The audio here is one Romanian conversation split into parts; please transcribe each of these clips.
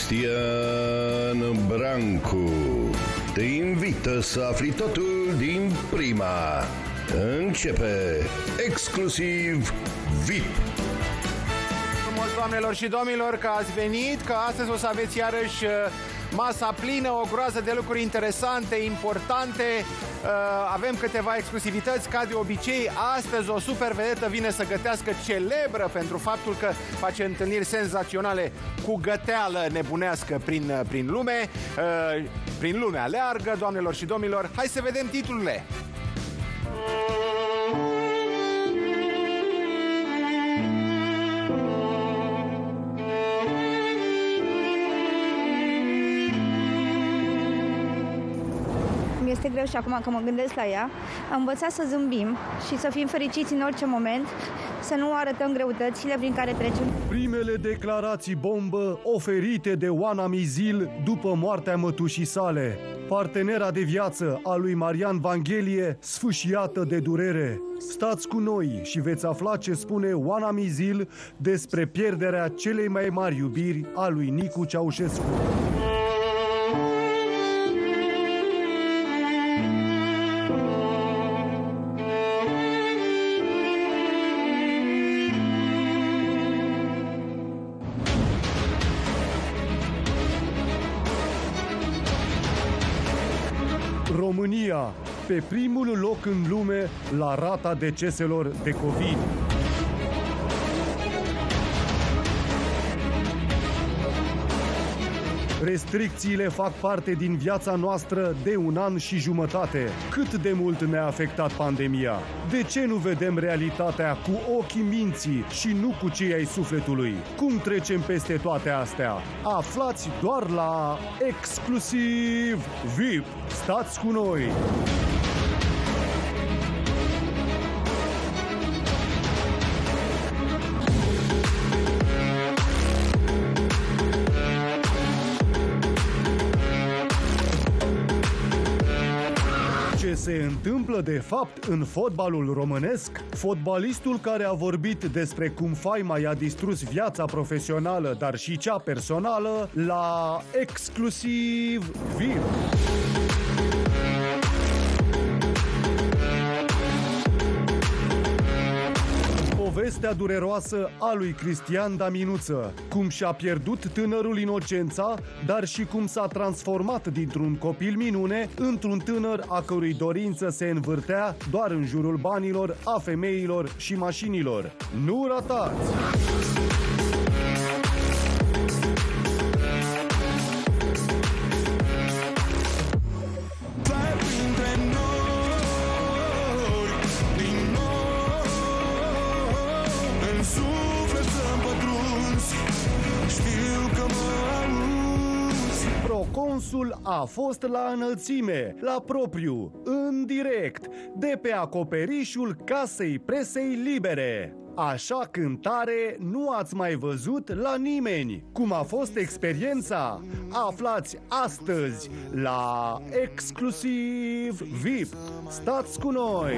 Cristian Brancu te invită să afli totul din prima. Începe Exclusiv VIP. Frumos, doamnelor și domnilor, că ați venit, că astăzi o să aveți iarăși masa plină, o groază de lucruri interesante, importante. Avem câteva exclusivități, ca de obicei. Astăzi o super vedetă vine să gătească, celebră pentru faptul că face întâlniri senzaționale cu găteală nebunească prin lume. Prin lumea leargă, doamnelor și domnilor. Hai să vedem titlurile. Este greu și acum că mă gândesc la ea. Am învățat să zâmbim și să fim fericiți în orice moment, să nu arătăm greutățile prin care trecem. Primele declarații bombă oferite de Oana Mizil după moartea mătușii sale. Partenera de viață a lui Marian Vanghelie, sfâșiată de durere. Stați cu noi și veți afla ce spune Oana Mizil despre pierderea celei mai mari iubiri a lui Nicu Ceaușescu. România, pe primul loc în lume la rata deceselor de COVID. Restricțiile fac parte din viața noastră de un an și jumătate. Cât de mult ne-a afectat pandemia? De ce nu vedem realitatea cu ochii minții și nu cu cei ai sufletului? Cum trecem peste toate astea? Aflați doar la Exclusiv VIP. Stați cu noi! Ce se întâmplă de fapt în fotbalul românesc? Fotbalistul care a vorbit despre cum faima i-a distrus viața profesională, dar și cea personală, la Exclusiv VIP. Povestea dureroasă a lui Cristian Daminuță, cum și-a pierdut tânărul inocența, dar și cum s-a transformat dintr-un copil minune într-un tânăr a cărui dorință se învârtea doar în jurul banilor, a femeilor și mașinilor. Nu ratați! Proconsul a fost la înălțime, la propriu, în direct, de pe acoperișul Casei Presei Libere. Așa cântare nu ați mai văzut la nimeni. Cum a fost experiența? Aflați astăzi la Exclusiv VIP. Stați cu noi!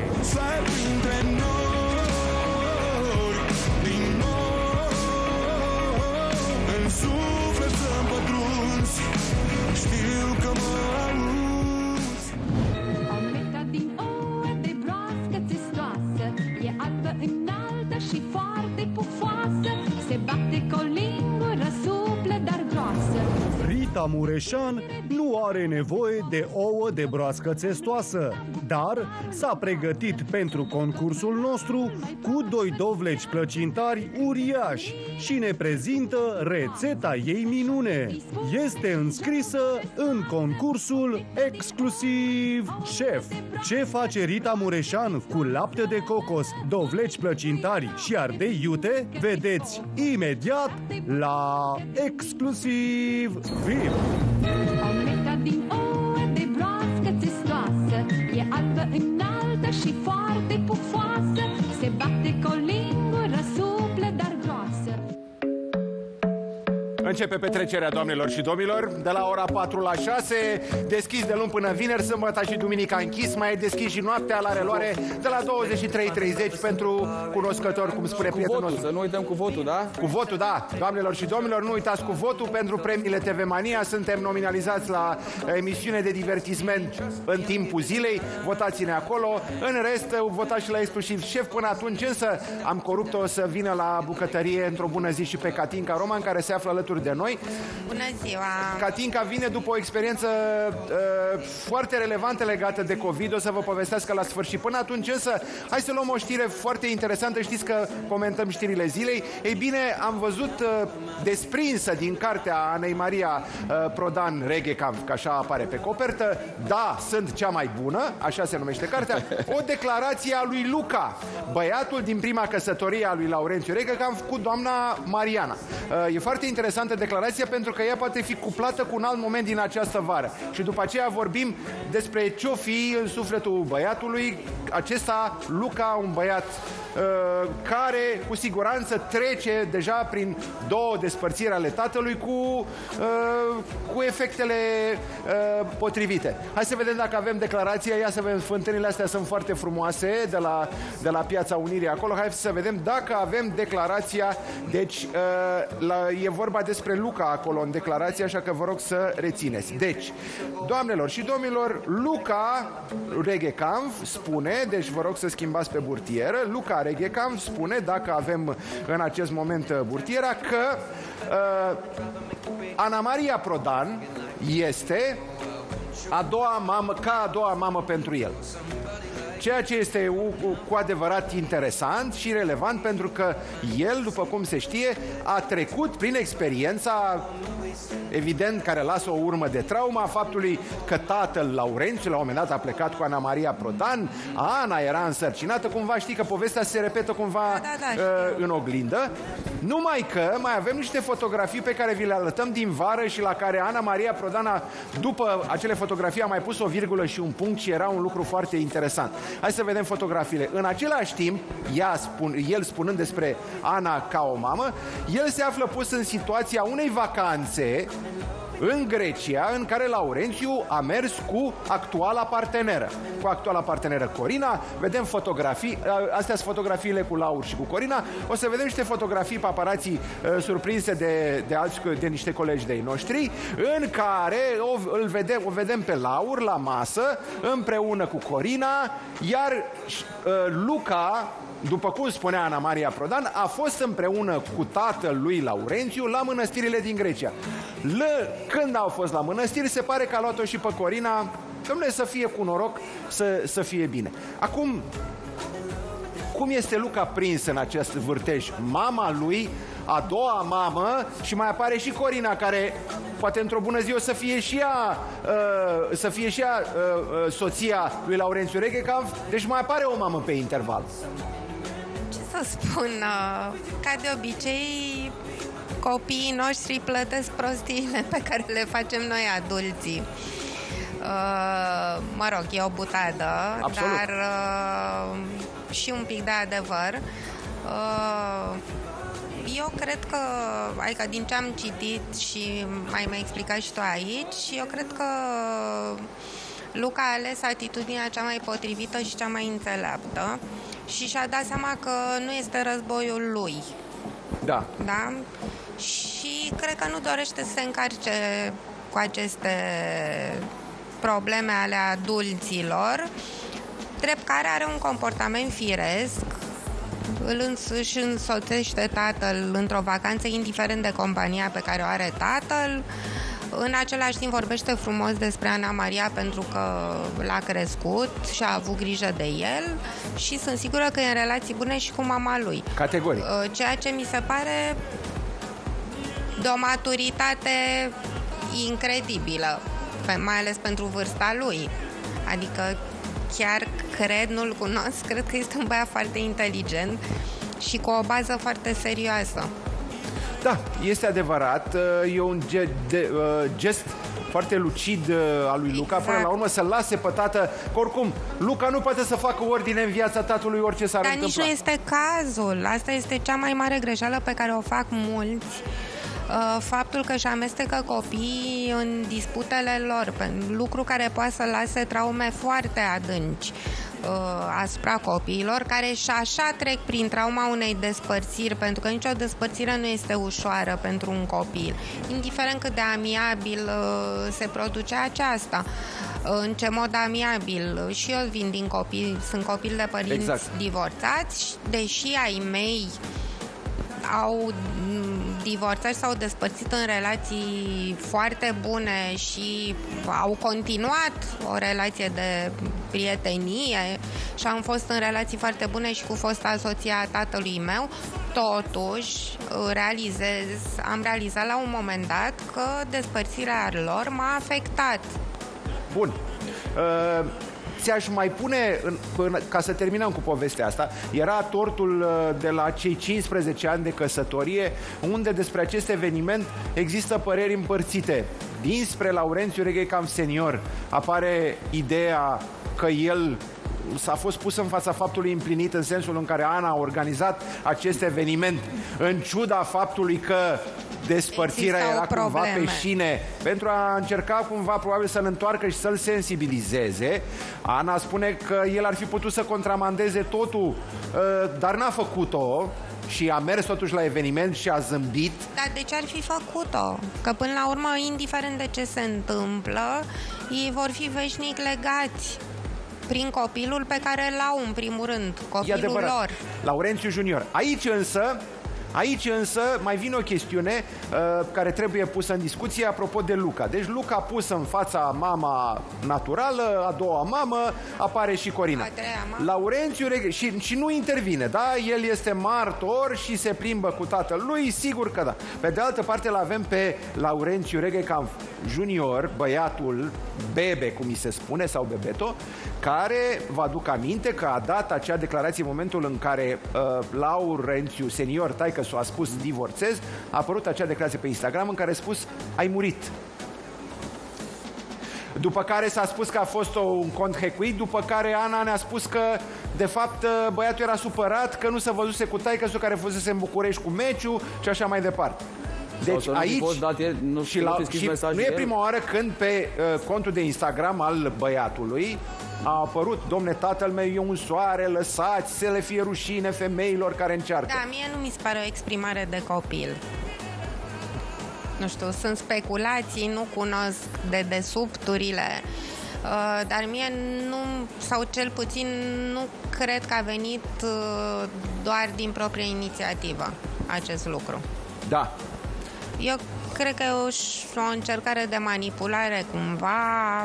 Omleta din ouă de broască țestoasă e albă înaltă și foarte pufoasă. Se bate cu o lingură suplă, dar groasă. Rita Mureșan nu are nevoie de ouă de broască țestoasă, dar s-a pregătit pentru concursul nostru cu doi dovleci plăcintari uriași și ne prezintă rețeta ei minune. Este înscrisă în concursul Exclusiv Chef. Ce face Rita Mureșan cu lapte de cocos, dovleci plăcintari și ardei iute? Vedeți imediat la Exclusiv VIP. Omleta din ouă de broască țestoasă e albă înaltă și foarte pufoasă. Se bate cu o lingură suplă, dar groasă. Începe petrecerea, doamnelor și domnilor, de la ora 4 la 6, deschis de luni până vineri, sâmbătă și duminica închis, mai e deschis și noaptea la reluare de la 23:30 pentru cunoscători, cum spune prietenul nostru. Să nu uităm cu votul, da? Cu votul, da. Doamnelor și domnilor, nu uitați cu votul pentru premiile TV Mania. Suntem nominalizați la emisiune de divertisment în timpul zilei. Votați-ne acolo. În rest, votați și la Exclusiv Șef. Până atunci însă am corupt-o să vină la bucătărie într-o bună zi și pe Catinca Roman, care se află alături de noi. Bună ziua! Catinca vine după o experiență foarte relevantă legată de COVID. O să vă povestească la sfârșit. Până atunci însă, hai să luăm o știre foarte interesantă. Știți că comentăm știrile zilei. Ei bine, am văzut desprinsă din cartea Anei Maria Prodan, Reghe, că așa apare pe copertă, da, sunt cea mai bună, așa se numește cartea, o declarație a lui Luca, băiatul din prima căsătorie a lui Laurențiu Reghe, că am făcut doamna Mariana. E foarte interesantă declarația pentru că ea poate fi cuplată cu un alt moment din această vară. Și după aceea vorbim despre ce-o fi în sufletul băiatului, acesta, Luca, un băiat care cu siguranță trece deja prin două despărțiri ale tatălui cu efectele potrivite. Hai să vedem dacă avem declarația. Ia să vedem, fântânile astea sunt foarte frumoase de la Piața Unirii acolo. Hai să vedem dacă avem declarația. Deci e vorba despre Luca acolo în declarație, așa că vă rog să rețineți. Deci, doamnelor și domnilor, Luca Reghecamp spune, deci vă rog să schimbați pe burtieră, Luca Reghecamp spune, dacă avem în acest moment burtiera, că Ana Maria Prodan este a doua mamă pentru el. Ceea ce este cu adevărat interesant și relevant, pentru că el, după cum se știe, a trecut prin experiența, evident, care lasă o urmă de trauma, a faptului că tatăl Laurențiu la un moment dat a plecat cu Ana Maria Prodan, Ana era însărcinată, cumva știi că povestea se repetă cumva în oglindă, numai că mai avem niște fotografii pe care vi le arătăm din vară și la care Ana Maria Prodan, după acele fotografii, a mai pus o virgulă și un punct și era un lucru foarte interesant. Hai să vedem fotografiile. În același timp, el spunând despre Ana ca o mamă, el se află pus în situația unei vacanțe în Grecia, în care Laurențiu a mers cu actuala parteneră. Cu actuala parteneră Corina. Vedem fotografii. Astea sunt fotografiile cu Laur și cu Corina. O să vedem niște fotografii paparații surprinse de niște colegi de-ai noștri, în care o vedem pe Laur la masă împreună cu Corina, iar Luca, după cum spunea Ana Maria Prodan, a fost împreună cu tatăl lui Laurențiu la mănăstirile din Grecia. Când au fost la mănăstiri, se pare că a luat-o și pe Corina. Dom'le, să fie cu noroc, să fie bine. Acum, cum este Luca prins în acest vârtej? Mama lui, a doua mamă, și mai apare și Corina, care poate într-o bună zi o să fie și ea, soția lui Laurențiu Reghecamp, deci mai apare o mamă pe interval. Ce să spun, ca de obicei, copiii noștri plătesc prostiile pe care le facem noi adulții. Mă rog, e o butadă, absolut, dar și un pic de adevăr. Eu cred că, adică din ce am citit și mai explicat și tu aici, eu cred că Luca a ales atitudinea cea mai potrivită și cea mai înțeleaptă și și-a dat seama că nu este războiul lui. Da. Da? Și cred că nu dorește să se încarce cu aceste probleme ale adulților, drept care are un comportament firesc, își însoțește tatăl într-o vacanță, indiferent de compania pe care o are tatăl. În același timp vorbește frumos despre Ana Maria pentru că l-a crescut și a avut grijă de el și sunt sigură că e în relații bune și cu mama lui. Categoric. Ceea ce mi se pare de o maturitate incredibilă, mai ales pentru vârsta lui. Adică chiar cred, nu-l cunosc, cred că este un băiat foarte inteligent și cu o bază foarte serioasă. Da, este adevărat, e un gest foarte lucid al lui Luca, până la urmă să lase pe tată, că oricum Luca nu poate să facă ordine în viața tatălui, orice s-ar întâmpla. Dar nici nu este cazul, asta este cea mai mare greșeală pe care o fac mulți. faptul că își amestecă copiii în disputele lor, lucru care poate să lase traume foarte adânci asupra copiilor, care și așa trec prin trauma unei despărțiri, pentru că nicio despărțire nu este ușoară pentru un copil, indiferent cât de amiabil se produce aceasta, în ce mod amiabil. Și eu vin din copii, sunt copil de părinți divorțați, deși ai mei au divorțat sau despărțit în relații foarte bune și au continuat o relație de prietenie și am fost în relații foarte bune și cu fosta soție a tatălui meu, totuși am realizat la un moment dat că despărțirea lor m-a afectat. Bun. Ți-aș mai pune, ca să terminăm cu povestea asta, era tortul de la cei 15 ani de căsătorie, unde despre acest eveniment există păreri împărțite. Dinspre Laurențiu Reghecam senior apare ideea că el s-a fost pus în fața faptului împlinit, în sensul în care Ana a organizat acest eveniment, în ciuda faptului că despărțirea era cumva pe șine, pentru a încerca cumva probabil să-l întoarcă și să-l sensibilizeze. Ana spune că el ar fi putut să contramandeze totul, dar n-a făcut-o și a mers totuși la eveniment și a zâmbit. Dar de ce ar fi făcut-o? Că până la urmă, indiferent de ce se întâmplă, ei vor fi veșnic legați prin copilul pe care l-au, în primul rând, copilul lor. Laurențiu Junior. Aici însă mai vine o chestiune care trebuie pusă în discuție apropo de Luca. Deci Luca a pus în fața mama naturală, a doua mamă, apare și Corina. A treia mamă. Laurențiu și nu intervine, da? El este martor și se plimbă cu tatăl lui, sigur că da. Pe de altă parte l-avem pe Laurențiu Reghecam Junior, băiatul Bebe, cum îi se spune, sau Bebeto, care vă aduc aminte că a dat acea declarație în momentul în care Laurențiu senior, taică-su, a spus divorțez, a apărut acea declarație pe Instagram în care a spus ai murit. După care s-a spus că a fost un cont hăcuit, după care Ana ne-a spus că de fapt băiatul era supărat că nu se văzuse cu taică-su, care fusese în București cu meciul și așa mai departe. Deci aici nu e prima oară când pe contul de Instagram al băiatului a apărut: domne, tatăl meu e un soare, lăsați să le fie rușine femeilor care încearcă. Da, mie nu mi se pare o exprimare de copil. Nu știu, sunt speculații, nu cunosc dedesubturile, dar mie nu, sau cel puțin nu cred că a venit doar din proprie inițiativă acest lucru. Da. Eu cred că e o încercare de manipulare cumva,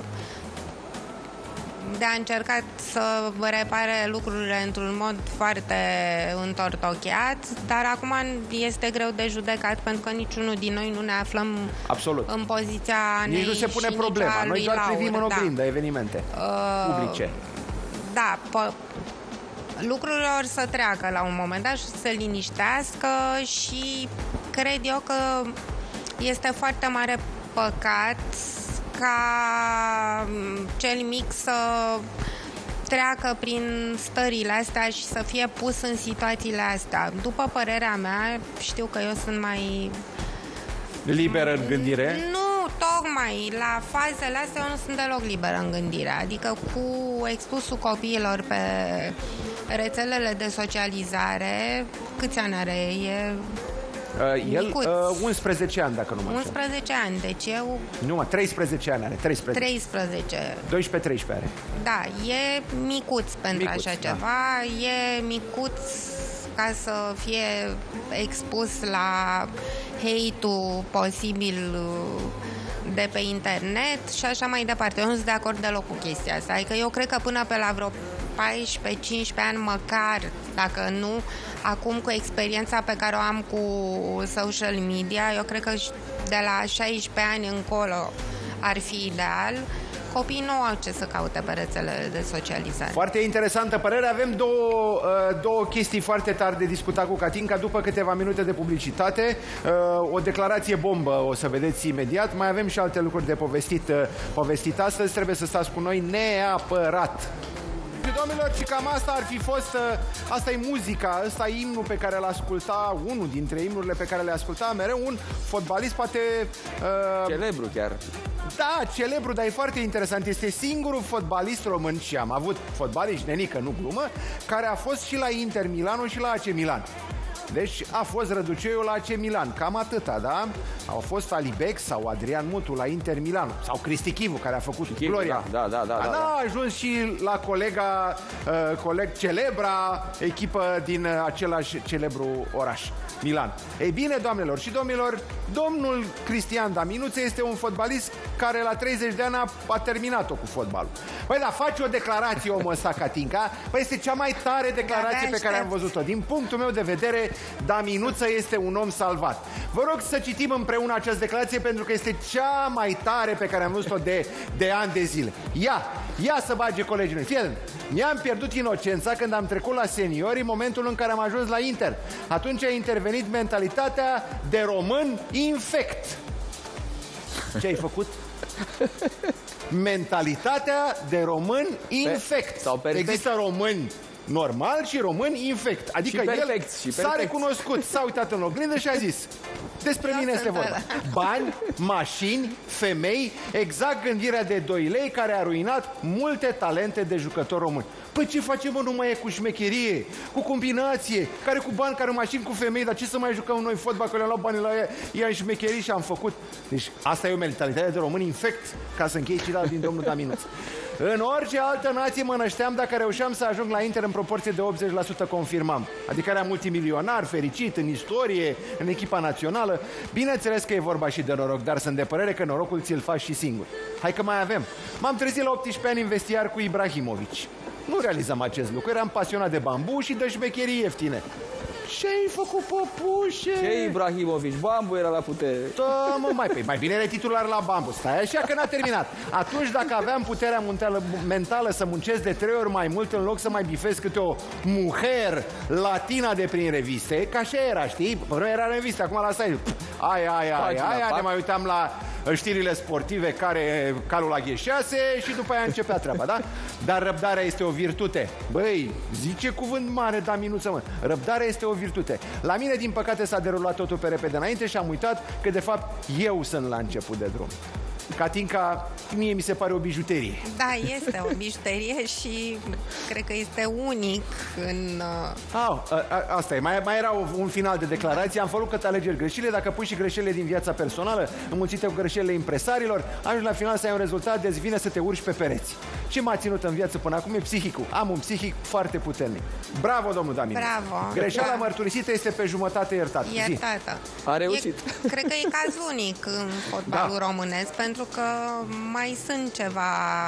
de a încerca să repare lucrurile într-un mod foarte întortocheat, dar acum este greu de judecat, pentru că niciunul din noi nu ne aflăm în poziția Anei. Nici nu se pune problema, noi doar privim în oglindă evenimente publice. Da, lucrurile or să treacă la un moment dat și să se liniștească și cred eu că este foarte mare păcat ca cel mic să treacă prin stările astea și să fie pus în situațiile astea. După părerea mea, știu că eu sunt mai liberă în gândire. Nu, tocmai la fazele astea eu nu sunt deloc liberă în gândire. Adică cu expusul copiilor pe rețelele de socializare, câți ani are? El 11 ani, dacă nu mă înșel. 11 ani, deci eu... Nu, 13 ani are, 13. 12-13 are. Da, e micuț pentru așa ceva, e micuț ca să fie expus la hate-ul posibil de pe internet și așa mai departe. Eu nu sunt de acord deloc cu chestia asta. Adică eu cred că până pe la vreo 14-15 ani măcar, dacă nu, acum cu experiența pe care o am cu social media, eu cred că de la 16 ani încolo ar fi ideal. Copiii nu au ce să caute pe rețelele de socializare. Foarte interesantă părere. Avem două chestii foarte tari de discutat cu Catinca după câteva minute de publicitate. O declarație bombă o să vedeți imediat. Mai avem și alte lucruri de povestit astăzi. Trebuie să stați cu noi neapărat. domnilor, și cam asta ar fi fost, asta e muzica, ăsta e imnul pe care l-asculta, unul dintre imnurile pe care le asculta mereu un fotbalist, poate... celebru chiar. Da, celebru, dar e foarte interesant. Este singurul fotbalist român, și am avut fotbaliști, nenică, nu glumă, care a fost și la Inter Milano și la AC Milan. Deci a fost Răduceiul la AC Milan, cam atâta, da? Au fost Alibec sau Adrian Mutu la Inter Milan, sau Cristi Chivu, care a făcut Gloria. Da. A ajuns și la celebra echipă din același celebru oraș, Milan. Ei bine, doamnelor și domnilor, domnul Cristian Daminuță este un fotbalist care la 30 de ani a terminat-o cu fotbalul. Păi da, face o declarație omul ăsta, Catinca. Păi este cea mai tare declarație pe care am văzut-o. Din punctul meu de vedere, Daminuță este un om salvat. Vă rog să citim împreună această declarație, pentru că este cea mai tare pe care am văzut-o de ani de zile. Ia să bage colegii mei. Fie, mi-am pierdut inocența când am trecut la seniori în momentul în care am ajuns la Inter. Atunci a intervenit mentalitatea de român infect. Ce ai făcut? Mentalitatea de român infect. Sau perfect. Există români normal și români infect. Adică el s-a recunoscut, s-a uitat în oglindă și a zis: despre mine este vorba. Bani, mașini, femei, exact gândirea de 2 lei care a ruinat multe talente de jucători români. Păi ce facem, mă, nu mai e cu șmecherie, cu combinație, care cu bani, care mașini, cu femei, dar ce să mai jucăm noi fotbal, că le-am luat banii la ea în șmecherie și am făcut. Deci asta e o mentalitate de român infect, ca să închei citat din domnul Daminuț. În orice altă nație mă nășteam dacă reușeam să ajung la Inter în proporție de 80% confirmam. Adică era multimilionar, fericit, în istorie, în echipa națională. Bineînțeles că e vorba și de noroc, dar sunt de părere că norocul ți-l faci și singur. Hai că mai avem. M-am trezit la 18 ani în vestiar cu Ibrahimovic. Nu realizam acest lucru, eram pasionat de bambu și de șmecherii ieftine. Ce-ai făcut, păpușe? Ce Ibrahimovic? Bambu era la putere. Da, mă, mai bine era titular la Bambu. Stai așa că n-a terminat. Atunci, dacă aveam puterea mentală să muncesc de 3 ori mai mult, în loc să mai bifez câte o mujer latina de prin reviste, că așa era, știi? Până era reviste, acum la stai. Aia, ne mai uitam la știrile sportive, care calul la G6 și după aia începea treaba, da? Dar răbdarea este o virtute. Băi, zice cuvânt mare, Daminuță, mă. Răbdarea este o virtute. La mine, din păcate, s-a derulat totul pe repede înainte și am uitat că, de fapt, eu sunt la început de drum. Catinca, mie mi se pare o bijuterie. Da, este o bijuterie și cred că este unic în... Asta e, mai era un final de declarație. Am făcut câte alegeri greșite. Dacă pui și greșelile din viața personală înmulțite cu greșelile impresariilor, ajungi la final să ai un rezultat, deci vine să te urci pe pereți. Ce m-a ținut în viață până acum e psihicul. Am un psihic foarte puternic. Bravo, domnul Daminu. Bravo. Greșeala mărturisită este pe jumătate iertată. Iertată. A reușit. Cred că e caz unic în fotbalul românesc, pentru că mai sunt ceva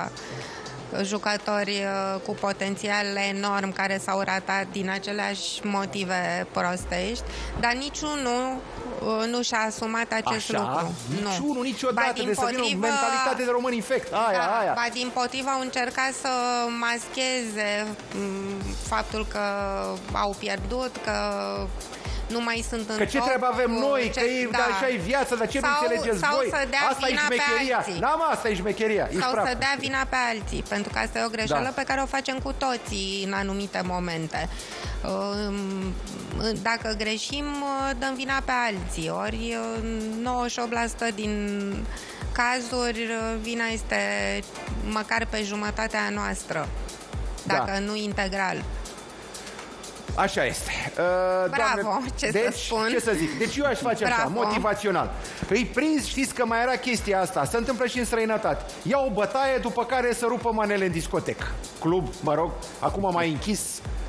jucători cu potențial enorm care s-au ratat din aceleași motive prostești, dar niciunul nu și-a asumat acest lucru. Niciunul, niciodată. De să vină o mentalitate de român infect. Aia. Ba dimpotrivă, au încercat să mascheze faptul că au pierdut, că nu mai sunt în Că ce treabă avem noi, că așa e viața, dar ce nu înțelegeți voi? Asta e șmecheria. Da, mă, asta e șmecheria. Sau să dea vina pe alții, pentru că asta e o greșeală pe care o facem cu toții în anumite momente. Dacă greșim, dăm vina pe alții. Ori 98% din cazuri vina este măcar pe jumătatea noastră, dacă nu integral. Așa este. Bravo, doamne, să spun. Ce să zic? Deci eu aș face așa, motivațional. Îi prins, știți că mai era chestia asta, se întâmplă și în străinătate. Ia o bătaie, după care să rupă manele în discotec. Club, mă rog, acum mai închis.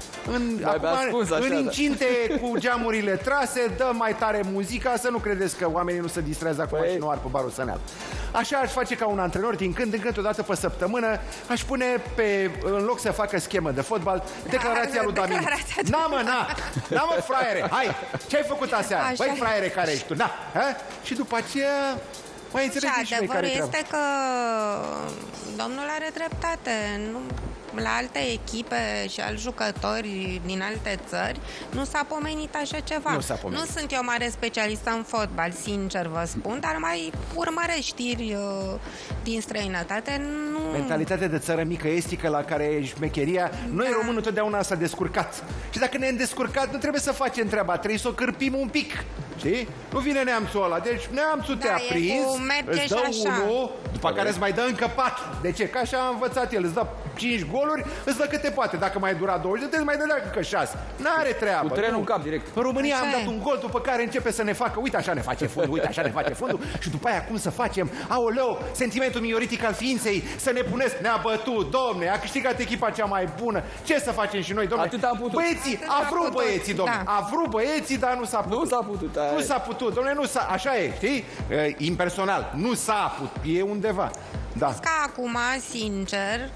În incinte cu geamurile trase, dă mai tare muzica, să nu credeți că oamenii nu se distrează acum și nu ar pe barul Săneal. Așa aș face ca un antrenor, din când în când, o dată pe săptămână, aș pune în loc să facă schemă de fotbal, declarația lui Daminu. Na, mă, fraiere, hai, ce ai făcut aseară? Băi, fraiere, care ești tu? Na, și după aceea mai înțelegi și noi care adevărul este că domnul are dreptate. la alte echipe și alți jucători din alte țări, nu s-a pomenit așa ceva. Nu sunt eu mare specialistă în fotbal, sincer vă spun, dar mai urmăresc știri din străinătate. Mentalitatea de țară mică estică la care e șmecheria. Noi românul totdeauna s-a descurcat. Și dacă ne-am descurcat, nu trebuie să facem treaba, trebuie să o cârpim un pic. Știi? Nu vine neamțul ăla. Deci neamțul te-a prins, îți dă unul, după care îți mai dă încă 4. De ce? Că așa a învățat el. Îți dă 5 goluri, îți dă câte poate. Dacă mai dura 20 de, îți mai dă încă 6. N-are treabă. Cu trenul în cap direct. În România am dat un gol, după care începe să ne facă, uite așa ne face fundul, uite așa ne face fundul. Și după aia cum să facem? Aoleu, sentimentul mioritic al ființei, să ne puneți, ne-a bătut, domne, a câștigat echipa cea mai bună. Ce să facem și noi, domne? Atât am putut. Băieții, a vrut băieții, domne. A vrut băieții, dar nu s-a putut. Nu s-a putut. Nu s-a putut, domne, nu s-a, așa e, știi? Impersonal, nu s-a putut, e undeva. Da. Ca acum, sincer,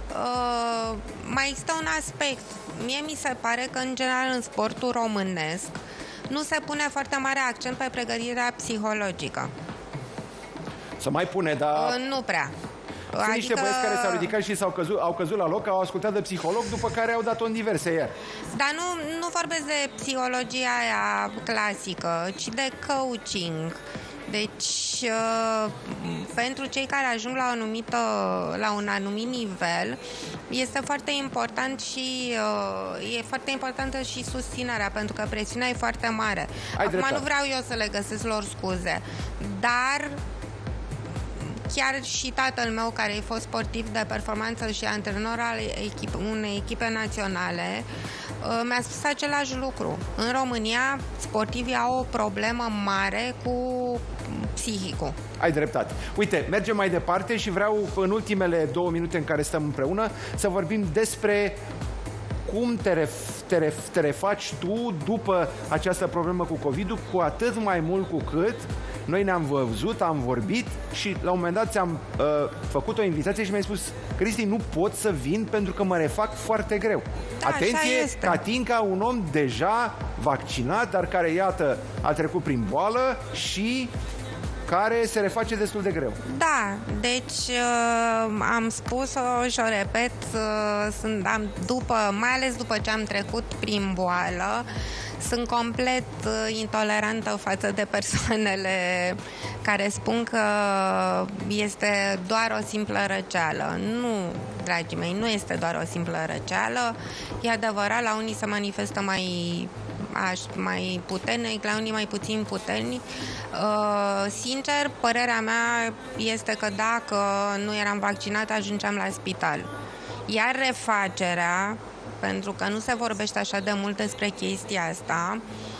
mai există un aspect. Mie mi se pare că, în general, în sportul românesc, nu se pune foarte mare accent pe pregătirea psihologică. Să mai pune, dar... Nu prea. Sunt niște băieți care s-au ridicat și au căzut la loc, au ascultat de psiholog, după care au dat-o în diverse iar. Dar nu vorbesc de psihologia aia clasică, ci de coaching. Deci, pentru cei care ajung la un anumit nivel, este foarte important și e foarte importantă și susținerea, pentru că presiunea e foarte mare. Acum nu vreau eu să le găsesc lor scuze, dar chiar și tatăl meu, care a fost sportiv de performanță și antrenor al unei echipe naționale, mi-a spus același lucru. În România, sportivii au o problemă mare cu psihicul. Ai dreptate. Uite, mergem mai departe și vreau, în ultimele 2 minute în care stăm împreună, să vorbim despre cum te refaci tu după această problemă cu COVID-ul, cu atât mai mult cu cât noi ne-am văzut, am vorbit și la un moment dat ți-am făcut o invitație și mi-ai spus: Cristi, nu pot să vin pentru că mă refac foarte greu. Da, atenție, Catinca, un om deja vaccinat, dar care, iată, a trecut prin boală și care se reface destul de greu. Da, deci am spus-o și o repet, mai ales după ce am trecut prin boală, sunt complet intolerantă față de persoanele care spun că este doar o simplă răceală. Nu, dragii mei, nu este doar o simplă răceală. E adevărat, la unii se manifestă mai puternic, la unii mai puțin puternic. Sincer, părerea mea este că dacă nu eram vaccinat, ajungeam la spital. Iar refacerea, pentru că nu se vorbește așa de mult despre chestia asta,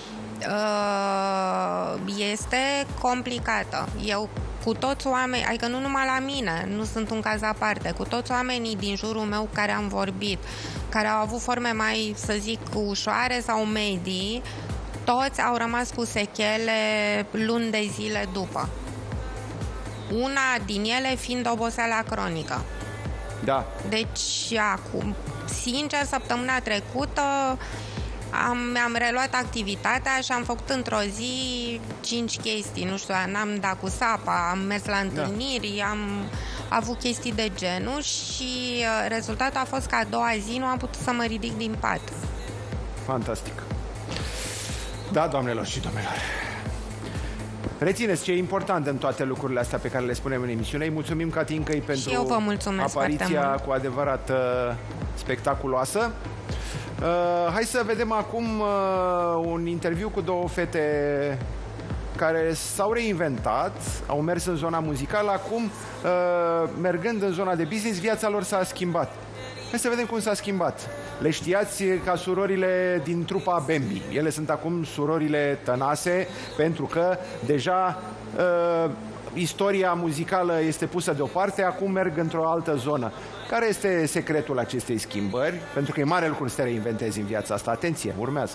este complicată. Eu cu toți oamenii, adică nu numai la mine, nu sunt un caz aparte, cu toți oamenii din jurul meu care am vorbit, care au avut forme mai, să zic, ușoare sau medii, toți au rămas cu sechele luni de zile după. Una din ele fiind oboseala cronică. Da. Deci, acum, sincer, săptămâna trecută mi-am reluat activitatea și am făcut într-o zi 5 chestii, nu știu, n-am dat cu sapa, am mers la întâlniri, am avut chestii de genul și rezultatul a fost că a doua zi nu am putut să mă ridic din pat. Fantastic. Da, doamnelor și domnilor. Rețineți ce e important în toate lucrurile astea pe care le spunem în emisiune. Îi mulțumim Catincăi pentru și eu vă mulțumesc apariția cu adevărat spectaculoasă. Hai să vedem acum un interviu cu 2 fete care s-au reinventat, au mers în zona muzicală, acum, mergând în zona de business, viața lor s-a schimbat. Hai să vedem cum s-a schimbat. Le știați ca surorile din trupa Bambi. Ele sunt acum surorile Tănase, pentru că deja istoria muzicală este pusă deoparte, acum merg într-o altă zonă. Care este secretul acestei schimbări? Pentru că e mare lucru să te reinventezi în viața asta. Atenție, urmează!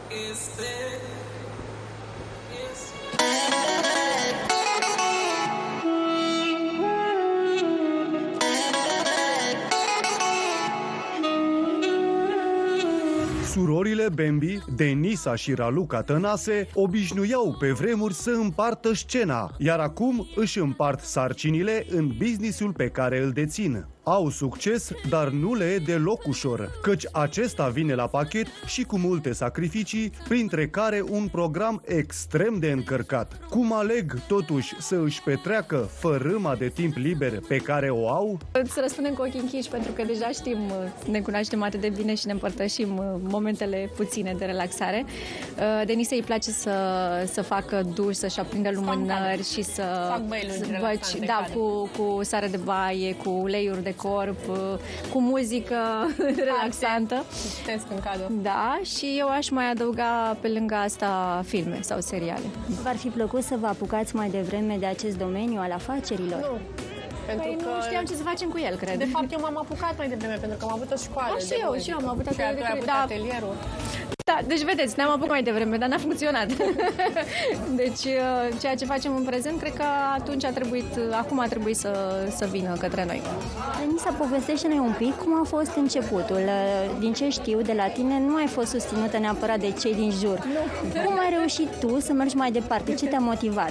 Surorile Bambi, Denisa și Raluca Tănase, obișnuiau pe vremuri să împartă scena, iar acum își împart sarcinile în businessul pe care îl dețin. Au succes, dar nu le e deloc ușor, căci acesta vine la pachet și cu multe sacrificii, printre care un program extrem de încărcat. Cum aleg totuși să își petreacă fărâma de timp liber pe care o au? Să răspundem cu ochii închiși, pentru că deja știm, ne cunoaștem atât de bine și ne împărtășim momentele puține de relaxare. Denisei îi place să facă duș, să-și aprindă lumânări și să băci, da, cu sare de baie, cu uleiuri de corp, cu muzică relaxantă. Citesc în cadru. Da, și eu aș mai adăuga pe lângă asta filme sau seriale. V-ar fi plăcut să vă apucați mai devreme de acest domeniu al afacerilor? Nu. Pentru că nu știam ce să facem cu el, cred. De fapt, eu m-am apucat mai devreme, pentru că am avut o școală și eu am avut atelierul. Da, deci vedeți, ne-am apucat mai devreme, dar n-a funcționat. Deci, ceea ce facem în prezent, cred că acum a trebuit să vină către noi. Denisa, povestește-ne un pic cum a fost începutul. Din ce știu de la tine, nu ai fost susținută neapărat de cei din jur. Nu. Cum ai reușit tu să mergi mai departe? Ce te-a motivat?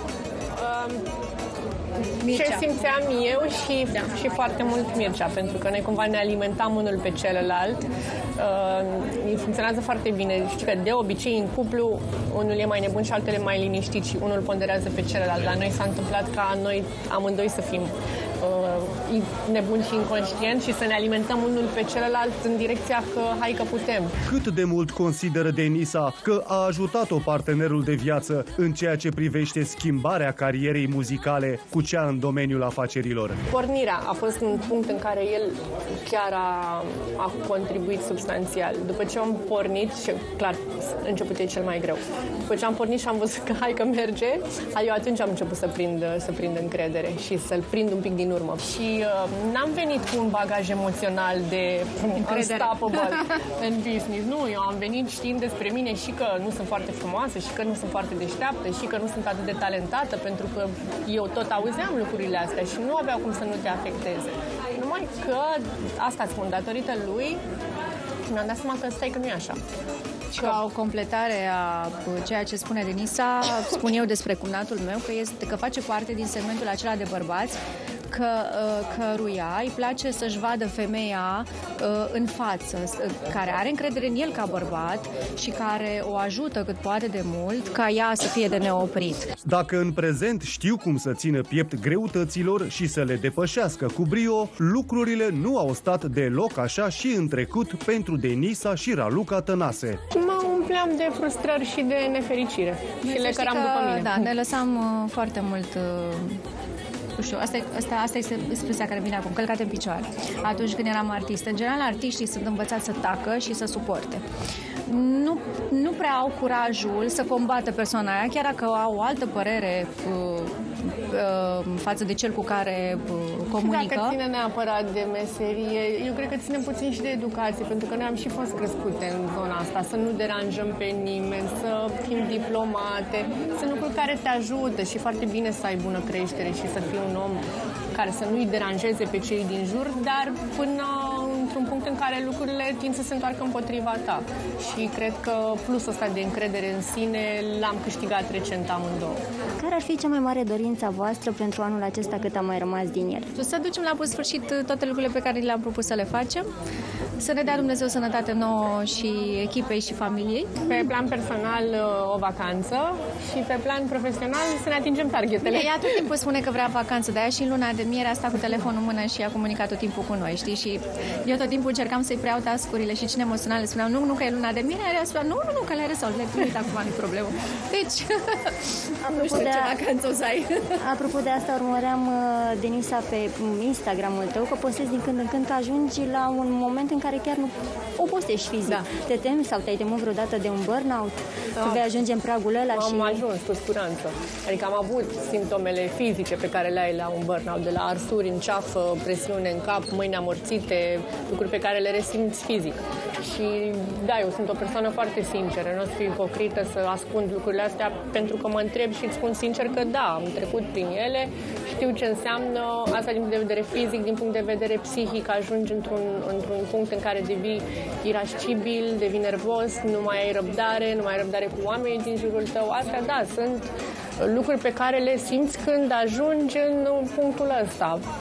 Ce simțeam eu și foarte mult Mircea, pentru că noi cumva ne alimentam unul pe celălalt. Funcționează foarte bine. Știi că de obicei în cuplu unul e mai nebun și altele mai liniștit și unul ponderează pe celălalt. La noi s-a întâmplat ca noi amândoi să fim nebuni și inconștienți și să ne alimentăm unul pe celălalt în direcția că hai că putem. Cât de mult consideră Denisa că a ajutat-o partenerul de viață în ceea ce privește schimbarea carierei muzicale cu cea în domeniul afacerilor? Pornirea a fost un punct în care el chiar a contribuit substanțial. După ce am pornit, și clar, începutul e cel mai greu. După ce am pornit și am văzut că hai că merge, eu atunci am început să prind încredere și să-l prind un pic din urmă. Și n-am venit cu un bagaj emoțional de unstoppable în business. Nu, eu am venit știind despre mine și că nu sunt foarte frumoasă, și că nu sunt foarte deșteaptă, și că nu sunt atât de talentată, pentru că eu tot auzeam lucrurile astea și nu aveau cum să nu te afecteze. Numai că asta spun, datorită lui, mi-am dat seama că stai că nu e așa. Ca o completare a ceea ce spune Denisa, spun eu despre cumnatul meu, că face parte din segmentul acela de bărbați căruia îi place să-și vadă femeia în față, care are încredere în el ca bărbat și care o ajută cât poate de mult ca ea să fie de neoprit. Dacă în prezent știu cum să țină piept greutăților și să le depășească cu brio, lucrurile nu au stat deloc așa și în trecut pentru Denisa și Raluca Tănase. Mă umpleam de frustrări și de nefericire și le căram după mine. Da, ne lăsam foarte mult... Asta este expresia care vine acum, călcate în picioare. Atunci când eram artistă. În general, artiștii sunt învățați să tacă și să suporte. Nu prea au curajul să combată persoana aia, chiar dacă au o altă părere față de cel cu care comunică. Dacă ține neapărat de meserie, eu cred că ține puțin și de educație, pentru că noi am și fost crescute în zona asta, să nu deranjăm pe nimeni, să fim diplomate, sunt lucruri care te ajută și foarte bine să ai bună creștere și să fii un om care să nu-i deranjeze pe cei din jur, dar până într-un punct în care lucrurile tind să se întoarcă împotriva ta. Și cred că plusul ăsta de încredere în sine l-am câștigat recent amândouă. Care ar fi cea mai mare dorință a voastră pentru anul acesta cât a mai rămas din el? Să ducem la bun sfârșit toate lucrurile pe care le-am propus să le facem, să ne dea Dumnezeu sănătate nouă și echipei și familiei. Pe plan personal o vacanță și pe plan profesional să ne atingem targetele. Ea tot timpul spune că vrea vacanță, de aia și în luna de miere a stat cu telefonul în mână și a comunicat tot timpul cu noi, știi? Și eu tot timpul încercam să-i preiau task-urile și cine emoționale spuneam, nu, că e luna de miere, ea spunea, nu, că le rezolv, le trimit acum, nu-i problemă. Deci, nu știu ce vacanță o să ai. Apropo de asta, urmăream, Denisa, pe Instagram-ul tău, că postezi din când în când că ajungi la un moment în care chiar nu obosești fizic. Da. Te temi sau te-ai temut vreodată de un burnout? Că vei ajunge în pragul ăla și... Am ajuns cu siguranță. Adică am avut simptomele fizice pe care le ai la un burnout, de la arsuri în ceafă, presiune în cap, mâini amorțite, lucruri pe care le resimți fizic. Și da, eu sunt o persoană foarte sinceră, nu o să fiu ipocrită să ascund lucrurile astea, pentru că mă întreb și îți spun sincer că da, am trecut prin ele, știu ce înseamnă asta din punct de vedere fizic, din punct de vedere psihic, ajungi într-un punct în care devii irascibil, devii nervos, nu mai ai răbdare, nu mai ai răbdare cu oamenii din jurul tău. Astea, da, sunt lucruri pe care le simți când ajungi în punctul ăsta.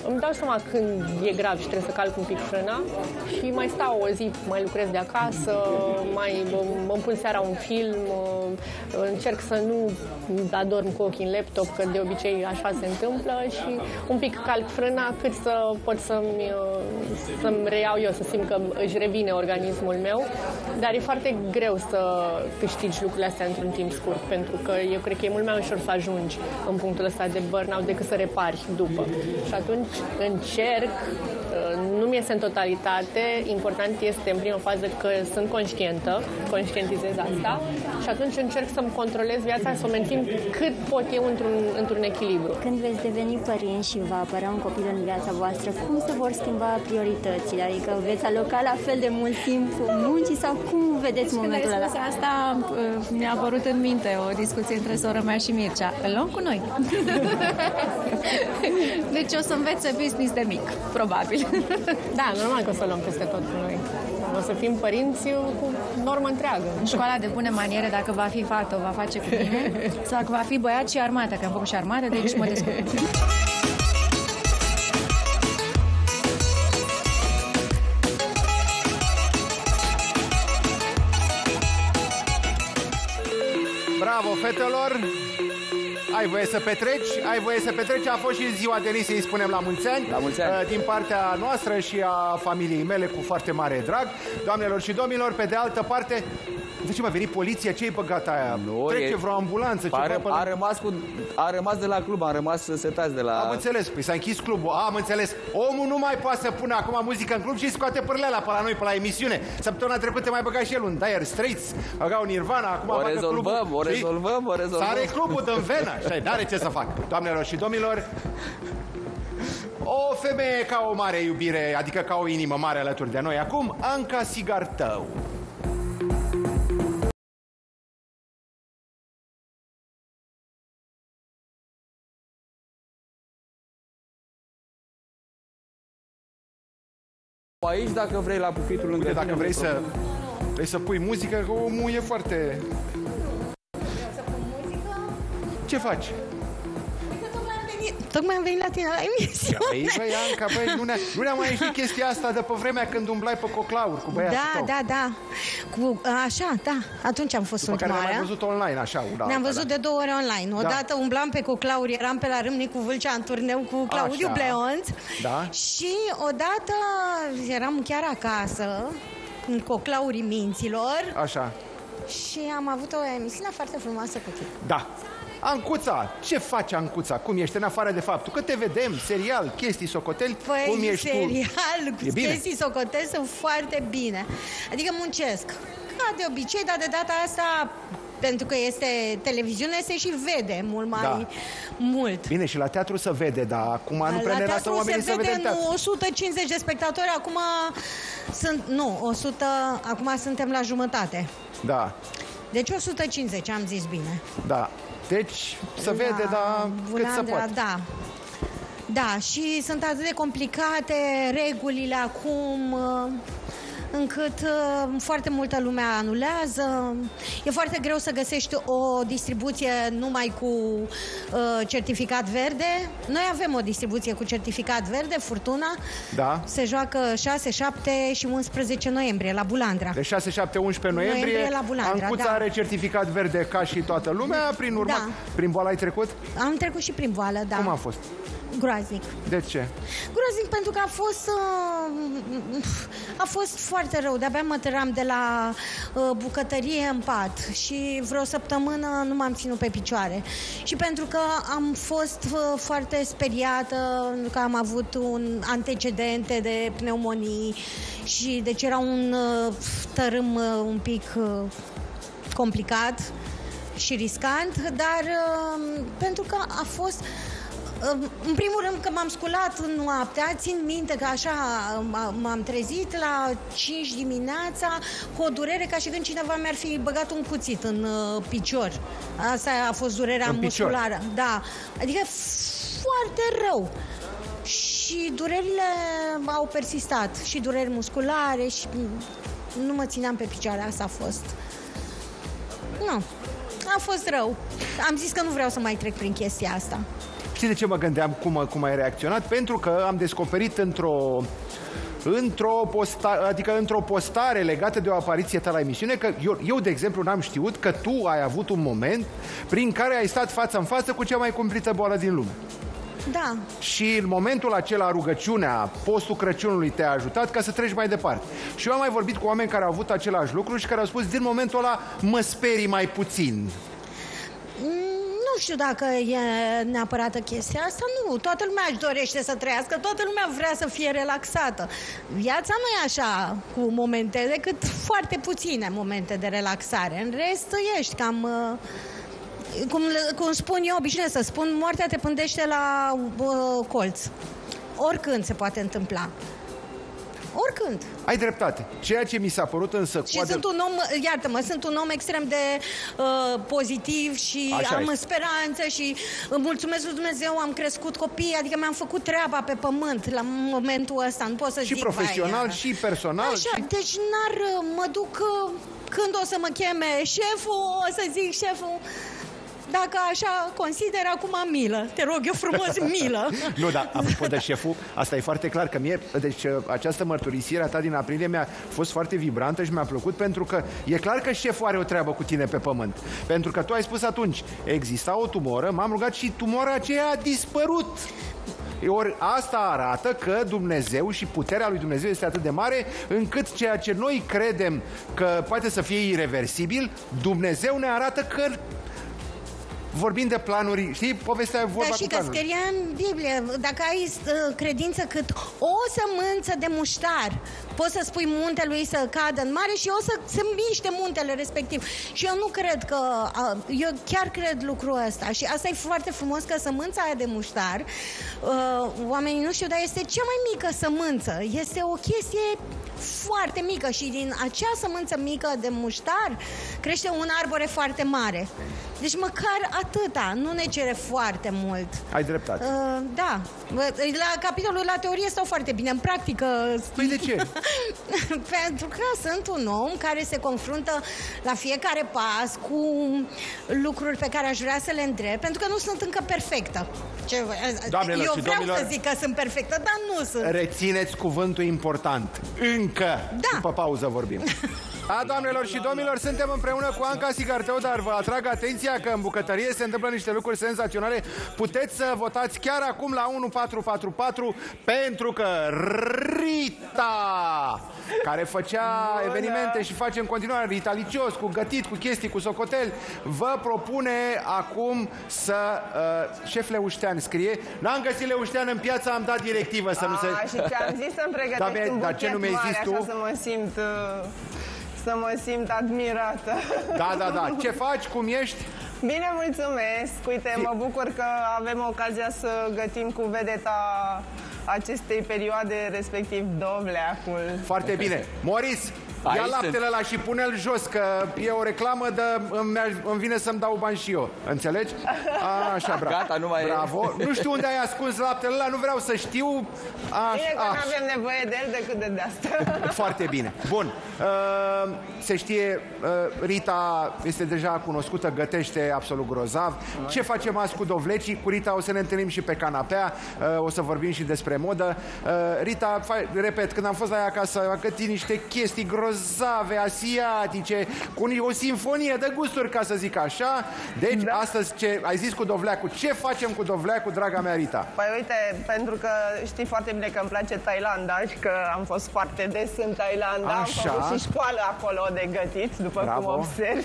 îmi dau seama când e grav și trebuie să calc un pic frâna și mai stau o zi, mai lucrez de acasă, mai mă pun seara un film, încerc să nu adorm cu ochii în laptop, că de obicei așa se întâmplă și un pic calc frâna cât să pot să-mi reiau eu, să simt că își revine organismul meu, dar e foarte greu să câștigi lucrurile astea într-un timp scurt, pentru că eu cred că e mult mai ușor să ajungi în punctul ăsta de burnout decât să repari după. Și atunci încerc, nu mi iese în totalitate, important este în prima fază că sunt conștientizez asta și atunci încerc să-mi controlez viața, să o mențin cât pot eu într-un echilibru. Când veți deveni părinți și va apărea un copil în viața voastră, cum se vor schimba prioritățile? Adică veți aloca la fel de mult timp muncii sau cum vedeți momentul ăla? Asta mi-a apărut în minte o discuție între sora mea și Mircea. Îl luăm cu noi. Deci o să învețe business de mic, probabil. Da, normal că o să luăm peste tot cu noi. O să fim părinți cu normă întreagă. Școala de bune maniere, dacă va fi fată, o va face cu mine. Sau dacă va fi băiat și armată, că am făcut și armată, deci mă descurc. Bravo, fetelor! Ai voie să petreci, A fost și ziua Denisei, îi spunem la mulți ani. La mulți ani. Din partea noastră și a familiei mele, cu foarte mare drag. Doamnelor și domnilor, pe de altă parte, de ce m-a venit poliția? Ce-i băgat aia? Trece vreo ambulanță? A rămas de la club, am rămas setați de la... Am înțeles, păi s-a închis clubul. Am înțeles. Omul nu mai poate să pună acum muzică în club și scoate pârleala pe la noi, pe la emisiune. Săptămâna trecută mai băga și el un Dire Straits, băga un Nirvana, acum o rezolvăm. Sare clubul din venă. Și n-are ce să fac. Doamnelor și domnilor, o femeie ca o mare iubire, adică ca o inimă mare alături de noi. Acum, Anca Sigartău. Aici, dacă vrei, la pupitul lângă tine. Dacă vrei să pui muzică, că omul e foarte... Să pun muzică? Ce faci? Tocmai am venit la tine la emisiune. Băi, Anca, nu ne-a mai ieșit chestia asta de pe vremea când umblai pe coclauri cu băiatul tău. Da. Așa, atunci am fost ultima oară. După care ne-am văzut online, așa. Ne-am văzut de 2 ori online. Odată umblam pe coclauri, eram pe la Râmnicu Vâlcea în turneu cu Claudiu Bleonț. Da. Și odată eram chiar acasă, în coclaurii minților. Așa. Și am avut o emisiune foarte frumoasă cu tine. Da. Ancuța, ce faci, Ancuța? Cum ești în afară de faptul că te vedem, serial, chestii, socoteli? Cum ești serial, cu chestii, socoteli sunt foarte bine. Adică muncesc, ca de obicei, dar de data asta, pentru că este televiziune, se și vede mult mai mult. Bine, și la teatru se vede, dar acum nu prea ne lasă oamenii să vedem teatru. 150 de spectatori, acum sunt, 100, acum suntem la jumătate. Da. Deci 150, am zis bine. Da. Deci se vede, dar cât se poate. Da, și sunt atât de complicate regulile acum, încât foarte multă lume anulează. E foarte greu să găsești o distribuție numai cu certificat verde. Noi avem o distribuție cu certificat verde, Furtuna. Da. Se joacă 6, 7 și 11 noiembrie la Bulandra. De 6, 7, 11 noiembrie la Bulandra, Ancuța are certificat verde ca și toată lumea. Prin urmă, prin boală ai trecut? Am trecut și prin boală, da. Cum a fost? Groaznic. De ce? Groaznic pentru că a fost foarte rău. De-abia mă tăram de la bucătărie în pat și vreo săptămână nu m-am ținut pe picioare. Și pentru că am fost foarte speriată, că am avut un antecedente de pneumonii și deci era un tărâm un pic complicat și riscant, dar pentru că a fost... În primul rând că m-am sculat noaptea, țin minte că așa m-am trezit la 5 dimineața cu o durere ca și când cineva mi-ar fi băgat un cuțit în picior. Asta a fost durerea musculară. Da, adică foarte rău. Și durerile au persistat, și dureri musculare și nu mă țineam pe picioare, asta a fost. Nu, a fost rău. Am zis că nu vreau să mai trec prin chestia asta. Știi de ce mă gândeam cum ai reacționat? Pentru că am descoperit într-o postare legată de o apariție ta la emisiune, că eu, de exemplu, n-am știut că tu ai avut un moment prin care ai stat față în față cu cea mai cumplită boală din lume. Da. Și în momentul acela rugăciunea, postul Crăciunului te-a ajutat ca să treci mai departe. Și eu am mai vorbit cu oameni care au avut același lucru și care au spus, din momentul ăla mă sperii mai puțin. Nu știu dacă e neapărat chestia asta, nu. Toată lumea își dorește să trăiască, toată lumea vrea să fie relaxată. Viața nu e așa cu momente, decât foarte puține momente de relaxare. În rest, ești cam... Cum spun eu, obișnuiesc să spun, moartea te pândește la colț. Oricând se poate întâmpla. Oricând. Ai dreptate. Ceea ce mi s-a părut însă... Și sunt un om, iartă-mă, sunt un om extrem de pozitiv și așa am este. speranță și mulțumesc lui Dumnezeu, am crescut copii, adică mi-am făcut treaba pe pământ la momentul ăsta, nu pot să zic. Și profesional, și personal. Așa, deci mă duc când o să mă cheme șeful, o să zic șeful... Dacă așa consider, acum milă. Te rog eu frumos, milă. Nu, dar apropo de șeful, asta e foarte clar că mie, deci această mărturisire a ta din aprilie mi-a fost foarte vibrantă și mi-a plăcut, pentru că e clar că șeful are o treabă cu tine pe pământ. Pentru că tu ai spus atunci, exista o tumoră, m-am rugat și tumora aceea a dispărut. Ori asta arată că Dumnezeu și puterea lui Dumnezeu este atât de mare încât ceea ce noi credem că poate să fie ireversibil, Dumnezeu ne arată că vorbim de planuri, știi, povestea vorba și cu planuri. că scria în Biblie, dacă ai credință cât o sămânță de muștar, poți să spui muntelui să cadă în mare și o să se miște muntele respectiv. Și eu nu cred că, eu chiar cred lucrul ăsta și asta e foarte frumos, că sămânța aia de muștar, oamenii nu știu, dar este cea mai mică sămânță. Este o chestie foarte mică și din acea sămânță mică de muștar crește un arbore foarte mare. Deci măcar atâta, nu ne cere foarte mult. Ai dreptate. Da. La capitolul la teorie stau foarte bine, în practică... Păi de ce? Pentru că sunt un om care se confruntă la fiecare pas cu lucruri pe care aș vrea să le îndrept, pentru că nu sunt încă perfectă. Doamnelor eu și vreau domnilor, să zic că sunt perfectă, dar nu sunt. Rețineți cuvântul important. Încă. Da. După pauză vorbim. Da, doamnelor și domnilor, suntem împreună cu Anca Sigartău, dar vă atrag atenția că în bucătărie se întâmplă niște lucruri senzaționale. Puteți să votați chiar acum la 1444 pentru că Rita, care făcea evenimente și face în continuare, Rita Licios, cu gătit, cu chestii, cu socoteli, vă propune acum să... șef Leuștean scrie, n-am găsit Leuștean în piață, am dat directivă să nu se... Și ți-am zis să-mi pregătești un buchet mare, așa să mă simt... să mă simt admirată. Da. Ce faci? Cum ești? Bine, mulțumesc. Uite, mă bucur că avem ocazia să gătim cu vedeta acestei perioade, respectiv dovleacul. Foarte bine. Moris, ia laptele ăla și pune-l jos, că e o reclamă de îmi vine să-mi dau bani și eu. Înțelegi? Așa, bravo. Gata, nu mai bravo. Nu știu unde ai ascuns laptele ăla, nu vreau să știu. Bine că nu avem nevoie de el decât de asta. Foarte bine. Bun. Se știe, Rita este deja cunoscută, gătește absolut grozav. Ce facem azi cu dovlecii? Cu Rita o să ne întâlnim și pe canapea, o să vorbim și despre modă. Rita, repet, când am fost la ea acasă, a gătit niște chestii grozave, asiatice, cu o sinfonie de gusturi, ca să zic așa. Deci, astăzi, ce ai zis cu dovleacul? Ce facem cu dovleacul, draga mea Rita? Păi uite, pentru că știi foarte bine că îmi place Thailanda și că am fost foarte des în Thailanda. Așa. Am făcut și școală acolo de gătit, după cum observi.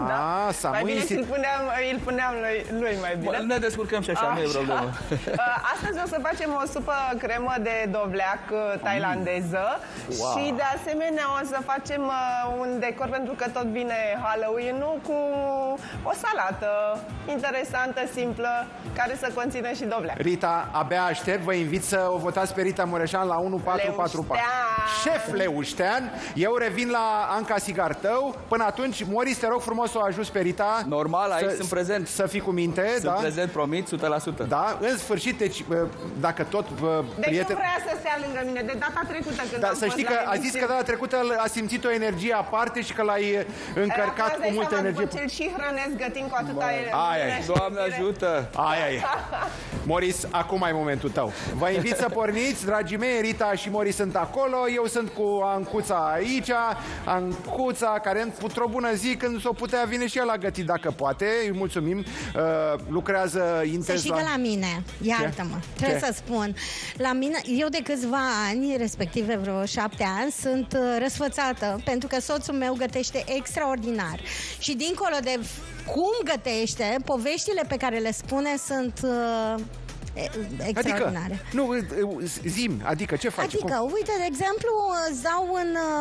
Mai bine îl puneam lui mai bine. Ne descurcăm și așa, nu e problemă. Astăzi o să facem o supă cremă de dovleac thailandeză și de asemenea o să facem un decor, pentru că tot vine Halloween-ul, cu o salată interesantă, simplă, care să conțină și dovleac. Rita, abia aștept, vă invit să o votați pe Rita Mureșan la 1444. Șef Leuștean, eu revin la Anca Sigartău. Până atunci, Moris, te rog frumos să o ajuți pe Rita. Normal, aici sunt prezent. Să fii cu minte, sunt prezent, promit, 100%. Da, în sfârșit, deci, dacă tot Deci nu vrea să stea lângă mine, de data trecută când am să știi că a zis că data trecută a simțit o energie aparte și că l-ai încărcat cu multă energie. După ce îl și hrănesc, gătim cu atâta energie. Doamne ajută! Aia e. Moris, acum ai momentul tău. Vă invit să porniți, dragii mei. Rita și Moris sunt acolo. Eu sunt cu Ancuța aici. Ancuța, care într-o bună zi, când s-o putea, vine și el la gătit dacă poate. Îi mulțumim. Lucrează intens. Să știi că la mine, iartă-mă, trebuie să spun, la mine, eu de câțiva ani, respectiv vreo 7 ani, sunt răsfățată, pentru că soțul meu gătește extraordinar. Și dincolo de cum gătește, poveștile pe care le spune sunt extraordinare. Zi-mi, adică ce faci? Adică, uite, de exemplu, îți dau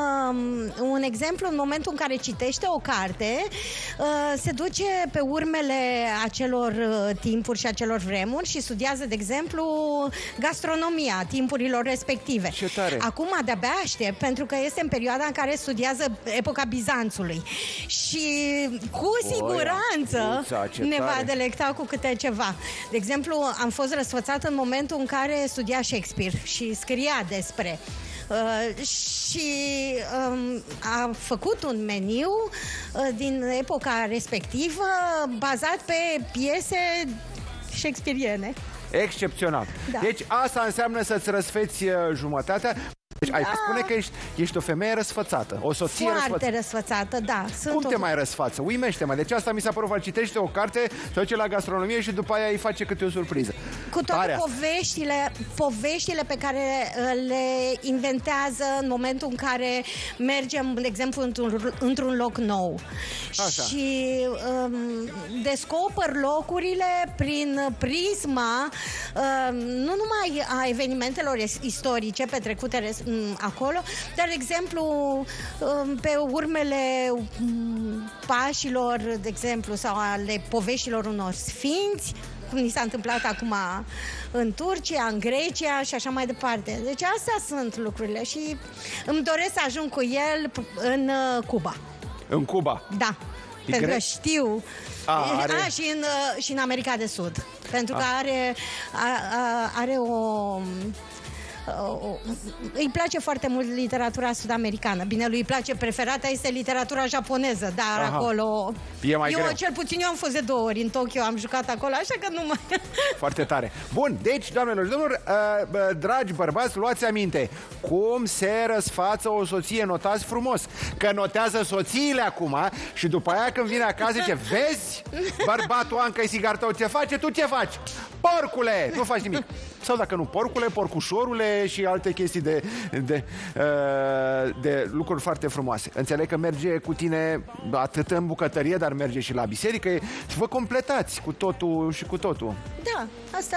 un exemplu. În momentul în care citește o carte, se duce pe urmele acelor timpuri și acelor vremuri și studiază, de exemplu, gastronomia timpurilor respective. Ce tare. Acum de-abia aștept, pentru că este în perioada în care studiază epoca Bizanțului. Și cu siguranță ne va delecta cu câte ceva. De exemplu, am fost răsfățat în momentul în care studia Shakespeare și scria despre și a făcut un meniu din epoca respectivă bazat pe piese shakespeariene. Excepțional. Da. Deci asta înseamnă să-ți răsfeți jumătatea. Deci ai spune că ești o femeie răsfățată, o soție foarte răsfățată, da. Cum te mai răsfață? Uimește-mă. Deci asta mi s-a părut. Citește o carte, se duce la gastronomie și după aia îi face câte o surpriză. Cu toate poveștile pe care le inventează în momentul în care mergem, de exemplu, într-un loc nou. Așa. Și descoper locurile prin prisma nu numai a evenimentelor istorice petrecute acolo, dar, de exemplu, pe urmele pașilor, de exemplu, sau ale poveștilor unor sfinți, cum ni s-a întâmplat acum în Turcia, în Grecia și așa mai departe. Deci astea sunt lucrurile și îmi doresc să ajung cu el în Cuba. În Cuba? Da. Pentru că știu. Și în America de Sud. Pentru că are o... îi place foarte mult literatura sud-americană. Bine, lui îi place, preferata este literatura japoneză, dar acolo... E mai greu. Cel puțin eu am fost de 2 ori în Tokyo, am jucat acolo, așa că nu mai... Foarte tare. Bun, deci, doamnelor și domnilor, dragi bărbați, luați aminte. Cum se răsfață o soție? Notați frumos. Că notează soțiile acum și după aia când vine acasă zice: vezi, bărbatul Anca-i sigar tău, ce face? Tu ce faci? Porcule! Nu faci nimic. Sau dacă nu porcule, porcușorule și alte chestii de lucruri foarte frumoase. Înțeleg că merge cu tine atât în bucătărie, dar merge și la biserică și vă completați cu totul și cu totul. Da, asta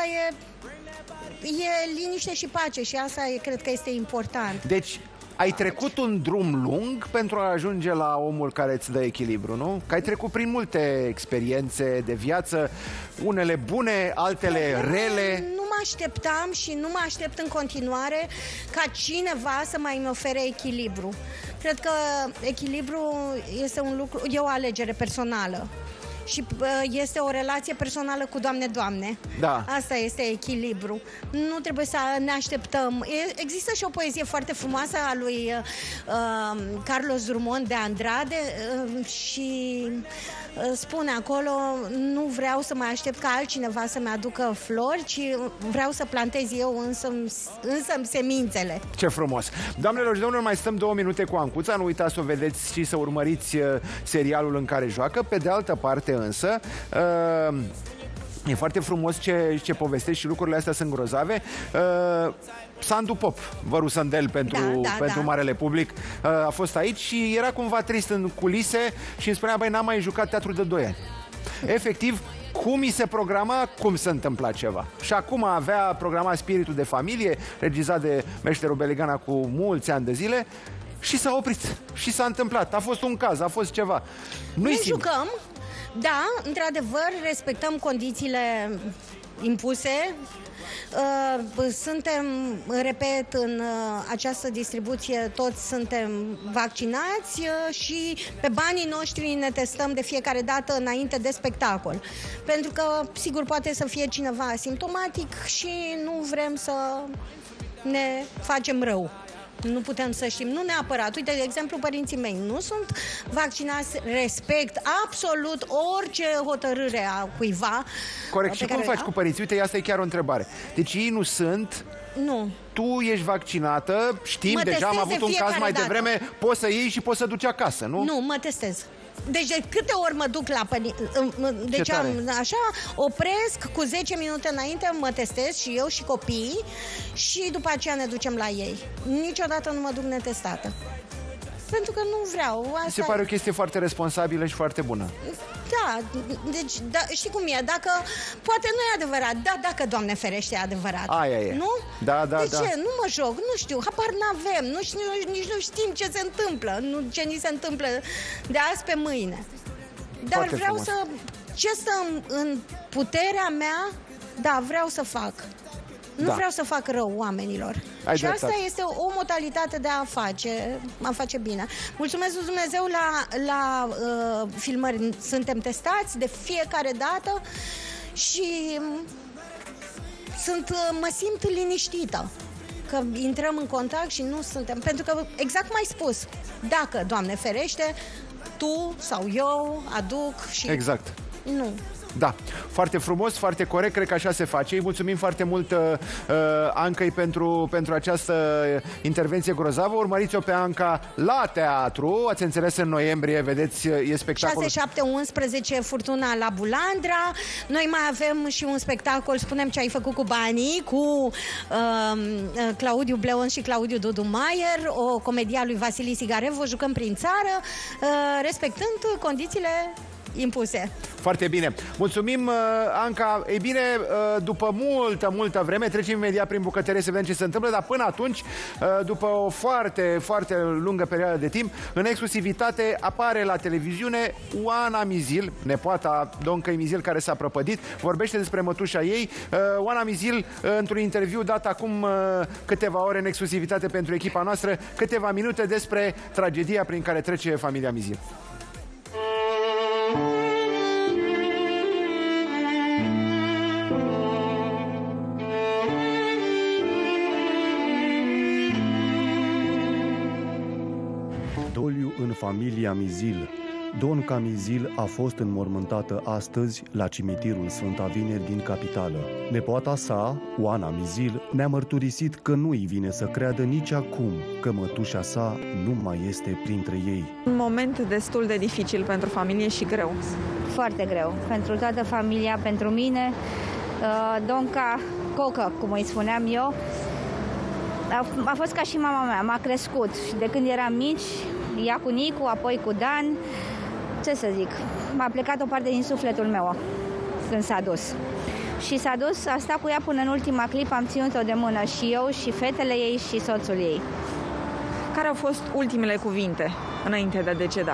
e liniște și pace și asta cred că este important. Deci, ai trecut un drum lung pentru a ajunge la omul care îți dă echilibru, nu? Că ai trecut prin multe experiențe de viață, unele bune, altele rele. Nu mă așteptam și nu mă aștept în continuare ca cineva să mai îmi ofere echilibru. Cred că echilibru este un lucru, e o alegere personală. Și este o relație personală cu Doamne. Da. Asta este echilibru. Nu trebuie să ne așteptăm. Există și o poezie foarte frumoasă a lui Carlos Drummond de Andrade și spune acolo: nu vreau să mai aștept ca altcineva să-mi aducă flori, ci vreau să plantez eu însă semințele. Ce frumos! Doamnelor și domnilor, mai stăm 2 minute cu Ancuța. Nu uitați să o vedeți și să urmăriți serialul în care joacă. Pe de altă parte însă, e foarte frumos ce povestești și lucrurile astea sunt grozave. Sandu Pop, vărul Sandel pentru marele public, a fost aici și era cumva trist în culise și îmi spunea: băi, n-am mai jucat teatru de 2 ani. Efectiv, cum mi se programa, cum se întâmpla ceva. Și acum avea programat Spiritul de familie, regizat de meșterul Belegana cu mulți ani de zile, și s-a oprit. Și s-a întâmplat. A fost un caz, a fost ceva. Noi jucăm, da, într-adevăr, respectăm condițiile impuse. Suntem, repet, în această distribuție toți suntem vaccinați și pe banii noștri ne testăm de fiecare dată înainte de spectacol. Pentru că, sigur, poate să fie cineva asimptomatic și nu vrem să ne facem rău. Nu putem să știm, nu neapărat. Uite, de exemplu, părinții mei nu sunt vaccinați, respect absolut orice hotărâre a cuiva. Corect. Și cum faci cu părinții? Uite, asta e chiar o întrebare. Deci ei nu sunt... Nu. Tu ești vaccinată, știm, deja am avut un caz mai devreme, poți să iei și poți să duci acasă, nu? Nu, mă testez. Deci de câte ori mă duc la deci așa, opresc cu 10 minute înainte, mă testez și eu și copiii și după aceea ne ducem la ei. Niciodată nu mă duc netestată. Pentru că nu vreau. Asta se pare o chestie foarte responsabilă și foarte bună. Da, deci da, știi cum e, dacă poate nu e adevărat, da, dacă Doamne ferește e adevărat. Aia e. Nu? Da, de ce? Nu mă joc, nu știu, habar n-avem, nici nu știm ce se întâmplă, ce ni se întâmplă de azi pe mâine. Dar foarte vreau frumos. ce stă în puterea mea, da, vreau să fac. Nu vreau să fac rău oamenilor. Și asta este o modalitate de a face bine. Mulțumesc lui Dumnezeu, la filmări suntem testați de fiecare dată și mă simt liniștită că intrăm în contact și nu suntem... Pentru că, exact cum ai spus, dacă, Doamne ferește, tu sau eu aduc și... Exact. Nu. Da, foarte frumos, foarte corect, cred că așa se face. Îi mulțumim foarte mult Ancăi pentru această intervenție grozavă. Urmăriți-o pe Anca la teatru, ați înțeles, în noiembrie, vedeți, e spectacol. 6-7-11 Furtuna la Bulandra. Noi mai avem și un spectacol, spunem ce ai făcut cu banii, cu Claudiu Bleon și Claudiu Dudu Maier, o comedie a lui Vasile Sigarev, o jucăm prin țară, respectând condițiile impuse. Foarte bine. Mulțumim, Anca. Ei bine, după multă vreme, trecem imediat prin bucătărie să vedem ce se întâmplă, dar până atunci, după o foarte, foarte lungă perioadă de timp, în exclusivitate apare la televiziune Oana Mizil, nepoata Doncăi Mizil, care s-a prăpădit, vorbește despre mătușa ei. Oana Mizil, într-un interviu dat acum câteva ore în exclusivitate pentru echipa noastră, câteva minute despre tragedia prin care trece familia Mizil. Doliu în familia Mizil. Donca Mizil a fost înmormântată astăzi la cimitirul Sfânta Vineri din capitală. Nepoata sa, Oana Mizil, ne-a mărturisit că nu-i vine să creadă nici acum că mătușa sa nu mai este printre ei. Un moment destul de dificil pentru familie și greu. Foarte greu. Pentru toată familia, pentru mine. Donca Cocă, cum îi spuneam eu, a fost ca și mama mea, m-a crescut și de când eram mici, ea cu Nicu, apoi cu Dan, ce să zic, m-a plecat o parte din sufletul meu când s-a dus. Și s-a dus, a stat cu ea până în ultima clipă, am ținut-o de mână și eu, și fetele ei, și soțul ei. Care au fost ultimele cuvinte înainte de a deceda?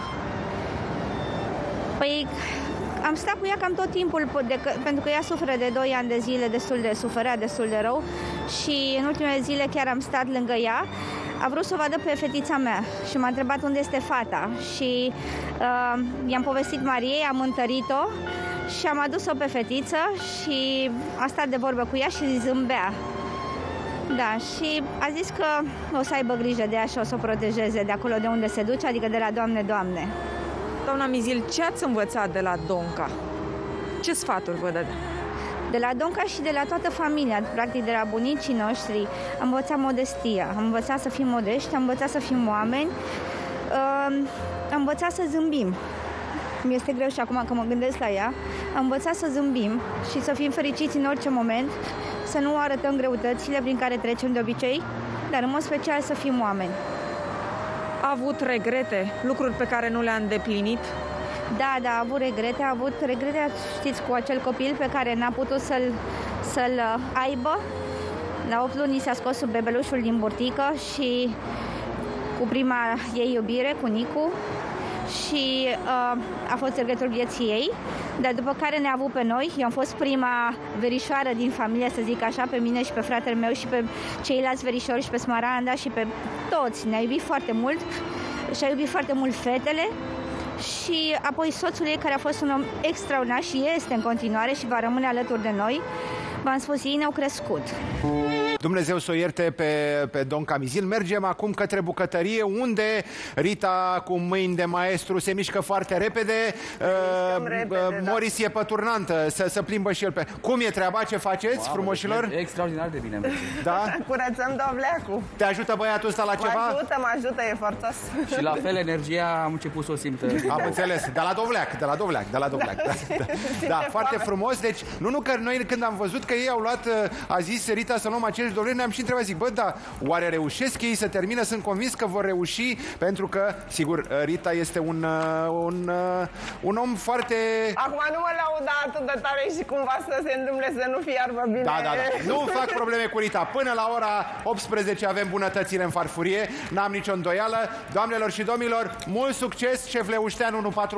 Păi, am stat cu ea cam tot timpul, pentru că ea suferă de 2 ani de zile, suferea destul de rău și în ultimele zile chiar am stat lângă ea. A vrut să o vadă pe fetița mea și m-a întrebat unde este fata și i-am povestit Mariei, am întărit-o și am adus-o pe fetiță și a stat de vorbă cu ea și zâmbea. Da, și a zis că o să aibă grijă de ea și o să o protejeze de acolo de unde se duce, adică de la Doamne, Doamne. Doamna Mizil, ce ați învățat de la Donca? Ce sfaturi vă dă? De la Donca și de la toată familia, practic de la bunicii noștri, am învățat modestia, am învățat să fim modești, am învățat să fim oameni, am învățat să zâmbim. Mi-este greu și acum că mă gândesc la ea, am învățat să zâmbim și să fim fericiți în orice moment, să nu arătăm greutățile prin care trecem de obicei, dar în mod special să fim oameni. A avut regrete, lucruri pe care nu le-a îndeplinit? Da, a avut regrete, știți, cu acel copil pe care n-a putut să-l aibă. La 8 luni s-a scos bebelușul din burtică și cu prima ei iubire, cu Nicu, și a fost regretul vieții ei, dar după care ne-a avut pe noi. Eu am fost prima verișoară din familie, să zic așa, pe mine și pe fratele meu și pe ceilalți verișori și pe Smaranda și pe toți. Ne-a iubit foarte mult și a iubit foarte mult fetele. Și apoi soțul ei, care a fost un om extraordinar și este în continuare și va rămâne alături de noi. V-am spus, ei ne-au crescut. Dumnezeu să o ierte pe Donca Mizil. Mergem acum către bucătărie, unde Rita, cu mâini de maestru, se mișcă foarte repede. Moris e păturnantă, să plimbă și el pe... Cum e treaba? Ce faceți, frumoșilor? Extraordinar de bine merge. Da? Curățăm dovleacul. Te ajută băiatul ăsta la ceva? Mă ajută, e forțos. Și la fel, energia am început să o simt. Am înțeles, de la dovleac. Da, foarte frumos. Deci, nu că noi când am văzut că ei au luat, a zis Rita să luăm acești dovleac, ne-am și întrebat, zic, bă, da, oare reușesc ei să termină? Sunt convins că vor reuși, pentru că, sigur, Rita este un om foarte... Acum nu mă lauda atât de tare și cumva să se întâmple să nu fie iarbă bine. Da. Nu fac probleme cu Rita. Până la ora 18 avem bunătățile în farfurie, n-am nicio îndoială. Doamnelor și domnilor, mult succes, șef Leuștean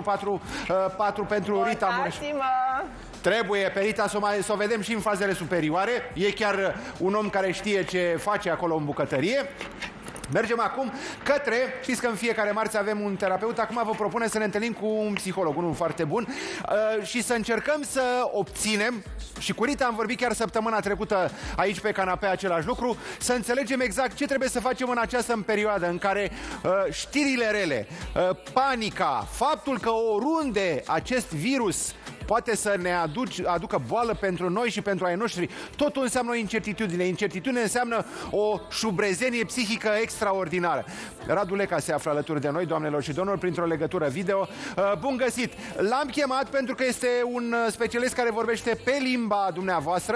1444 pentru Rita Mureș. Trebuie pe Rita să o vedem și în fazele superioare. E chiar un om care știe ce face acolo în bucătărie. Mergem acum către, știți că în fiecare marți avem un terapeut, acum vă propune să ne întâlnim cu un psiholog, unul foarte bun, și să încercăm să obținem, și cu Rita am vorbit chiar săptămâna trecută aici pe canapea același lucru, să înțelegem exact ce trebuie să facem în această perioadă în care știrile rele, panica, faptul că oriunde acest virus poate să ne aducă boală pentru noi și pentru ai noștri, totul înseamnă o incertitudine. Incertitudine înseamnă o șubrezenie psihică extraordinară. Radu Leca se află alături de noi, doamnelor și domnilor, printr-o legătură video. Bun găsit! L-am chemat pentru că este un specialist care vorbește pe limba dumneavoastră.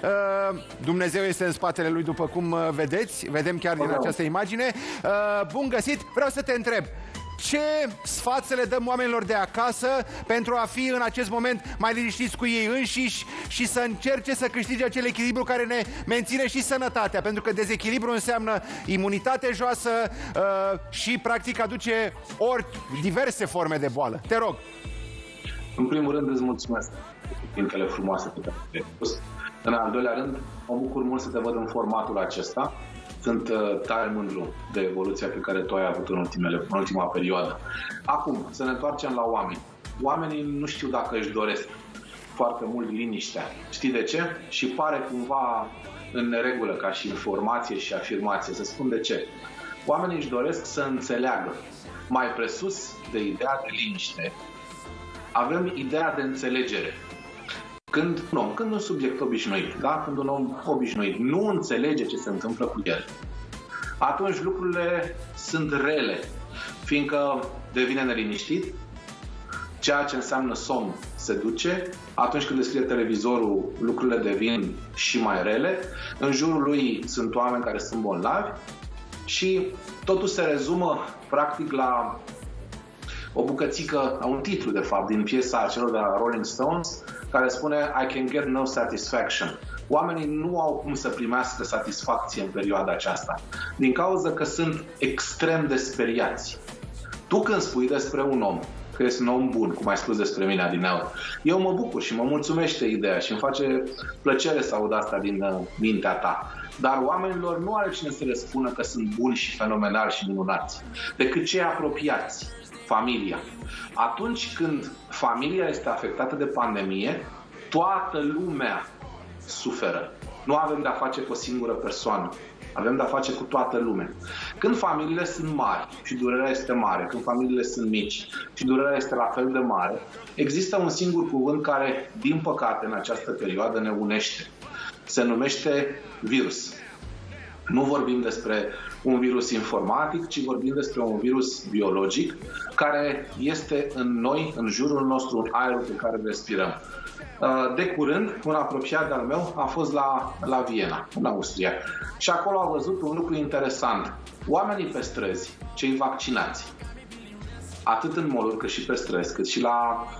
Dumnezeu este în spatele lui, după cum vedeți. Vedem chiar din această imagine. Bun găsit! Vreau să te întreb, ce sfat să le dăm oamenilor de acasă pentru a fi în acest moment mai liniștiți cu ei înșiși și să încerce să câștige acel echilibru care ne menține și sănătatea? Pentru că dezechilibru înseamnă imunitate joasă și practic aduce diverse forme de boală. Te rog. În primul rând îți mulțumesc pentru cuvintele frumoase pe care le-ai spus. În al doilea rând, mă bucur mult să te văd în formatul acesta. Sunt tare mândru de evoluția pe care tu ai avut în ultima perioadă. Acum, să ne întoarcem la oameni. Oamenii nu știu dacă își doresc foarte mult liniștea. Știi de ce? Și pare cumva în neregulă ca și informație și afirmație. Să spun de ce. Oamenii își doresc să înțeleagă. Mai presus de ideea de liniște, avem ideea de înțelegere. Când un subiect obișnuit, da? Când un om obișnuit nu înțelege ce se întâmplă cu el, atunci lucrurile sunt rele, fiindcă devine neliniștit, ceea ce înseamnă somn se duce, atunci când deschide televizorul, lucrurile devin și mai rele, în jurul lui sunt oameni care sunt bolnavi și totul se rezumă practic la o bucățică, un titlu de fapt din piesa celor de la Rolling Stones, care spune I can get no satisfaction. Oamenii nu au cum să primească satisfacție în perioada aceasta, din cauza că sunt extrem de speriați. Tu când spui despre un om că este un om bun, cum ai spus despre mine adineauri, eu mă bucur și mă mulțumește ideea și îmi face plăcere să aud asta din mintea ta. Dar oamenilor nu are cine să le spună că sunt buni și fenomenali și minunați, decât cei apropiați, familia. Atunci când familia este afectată de pandemie, toată lumea suferă. Nu avem de-a face cu o singură persoană. Avem de-a face cu toată lumea. Când familiile sunt mari și durerea este mare, când familiile sunt mici și durerea este la fel de mare, există un singur cuvânt care, din păcate, în această perioadă ne unește. Se numește virus. Nu vorbim despre un virus informatic, ci vorbim despre un virus biologic care este în noi, în jurul nostru, în aerul pe care îl respirăm. De curând, un apropiat de-al meu a fost la Viena, în Austria, și acolo a văzut un lucru interesant. Oamenii pe străzi, cei vaccinați, atât în mall-uri cât și pe străzi, cât și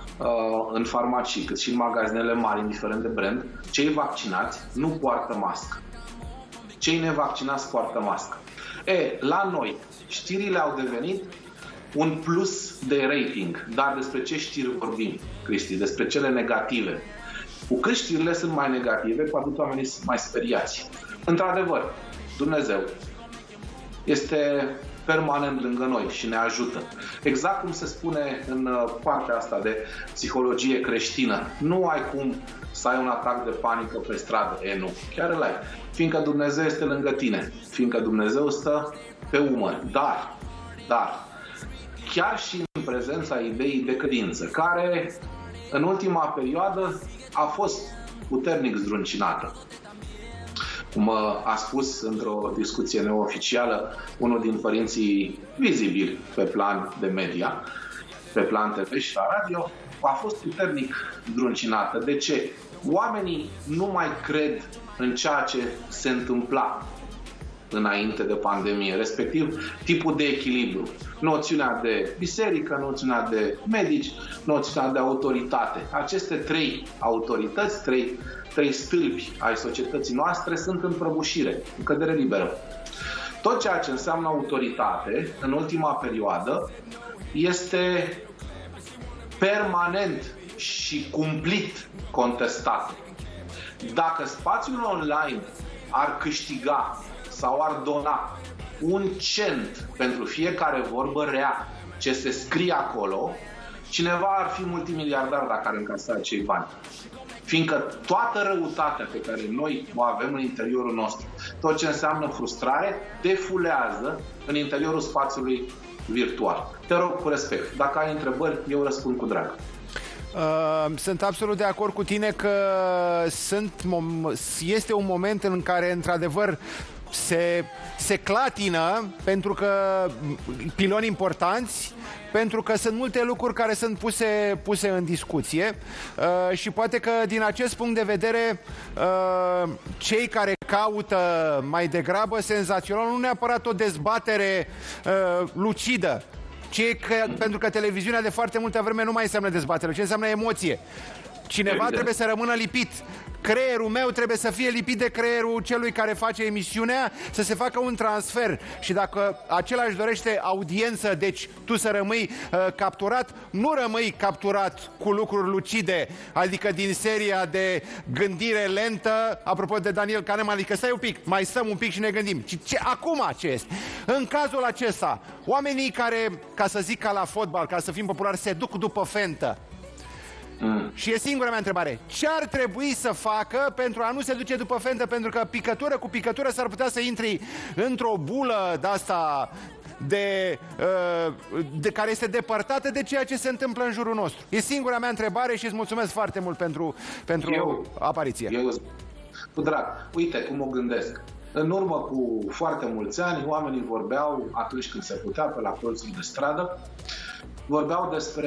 în farmacii, cât și în magazinele mari, indiferent de brand, cei vaccinați nu poartă mască. Cei nevaccinați poartă mască. La noi, știrile au devenit un plus de rating. Dar despre ce știri vorbim, Cristi? Despre cele negative. Cu cât știrile sunt mai negative, cu atât oamenii sunt mai speriați. Într-adevăr, Dumnezeu este permanent lângă noi și ne ajută. Exact cum se spune în partea asta de psihologie creștină. Nu ai cum să ai un atac de panică pe stradă. Nu, chiar îl ai. fiindcă Dumnezeu este lângă tine, fiindcă Dumnezeu stă pe umăr. Dar, chiar și în prezența ideii de credință, care în ultima perioadă a fost puternic zdruncinată. Cum a spus într-o discuție neoficială unul din părinții vizibili pe plan de media, pe plan TV și la radio, a fost puternic zdruncinată. De ce? Oamenii nu mai cred în ceea ce se întâmpla înainte de pandemie, respectiv tipul de echilibru, noțiunea de biserică, noțiunea de medici, noțiunea de autoritate. Aceste trei autorități, trei stâlpi ai societății noastre sunt în prăbușire, în cădere liberă. Tot ceea ce înseamnă autoritate în ultima perioadă este permanent și cumplit contestat. Dacă spațiul online ar câștiga sau ar dona un cent pentru fiecare vorbă rea ce se scrie acolo, cineva ar fi multimiliardar dacă ar încasa acei bani. Fiindcă toată răutatea pe care noi o avem în interiorul nostru, tot ce înseamnă frustrare, defulează în interiorul spațiului virtual. Te rog cu respect. Dacă ai întrebări, eu răspund cu drag. Sunt absolut de acord cu tine că este un moment în care, într-adevăr, se clatină pentru că piloni importanți, pentru că sunt multe lucruri care sunt puse în discuție și poate că din acest punct de vedere cei care caută mai degrabă nu neapărat o dezbatere lucidă, pentru că televiziunea de foarte multă vreme nu mai înseamnă dezbatere, ce înseamnă emoție. Cineva trebuie să rămână lipit. Creierul meu trebuie să fie lipit de creierul celui care face emisiunea, să se facă un transfer. Și dacă acela își dorește audiență, deci tu să rămâi capturat, nu rămâi capturat cu lucruri lucide, adică din seria de gândire lentă, apropo de Daniel Kahneman, adică stai un pic, mai stăm un pic și ne gândim. Acum ce este? În cazul acesta, oamenii care, ca să zic ca la fotbal, ca să fim populari, se duc după fentă. Și e singura mea întrebare. Ce ar trebui să facă pentru a nu se duce după fentă? Pentru că picătură cu picătură s-ar putea să intri într-o bulă de-asta de care este depărtată de ceea ce se întâmplă în jurul nostru. E singura mea întrebare și îți mulțumesc foarte mult pentru apariție. Cu drag. Uite cum o gândesc. În urmă cu foarte mulți ani, oamenii vorbeau, atunci când se putea, pe la colțul de stradă, vorbeau despre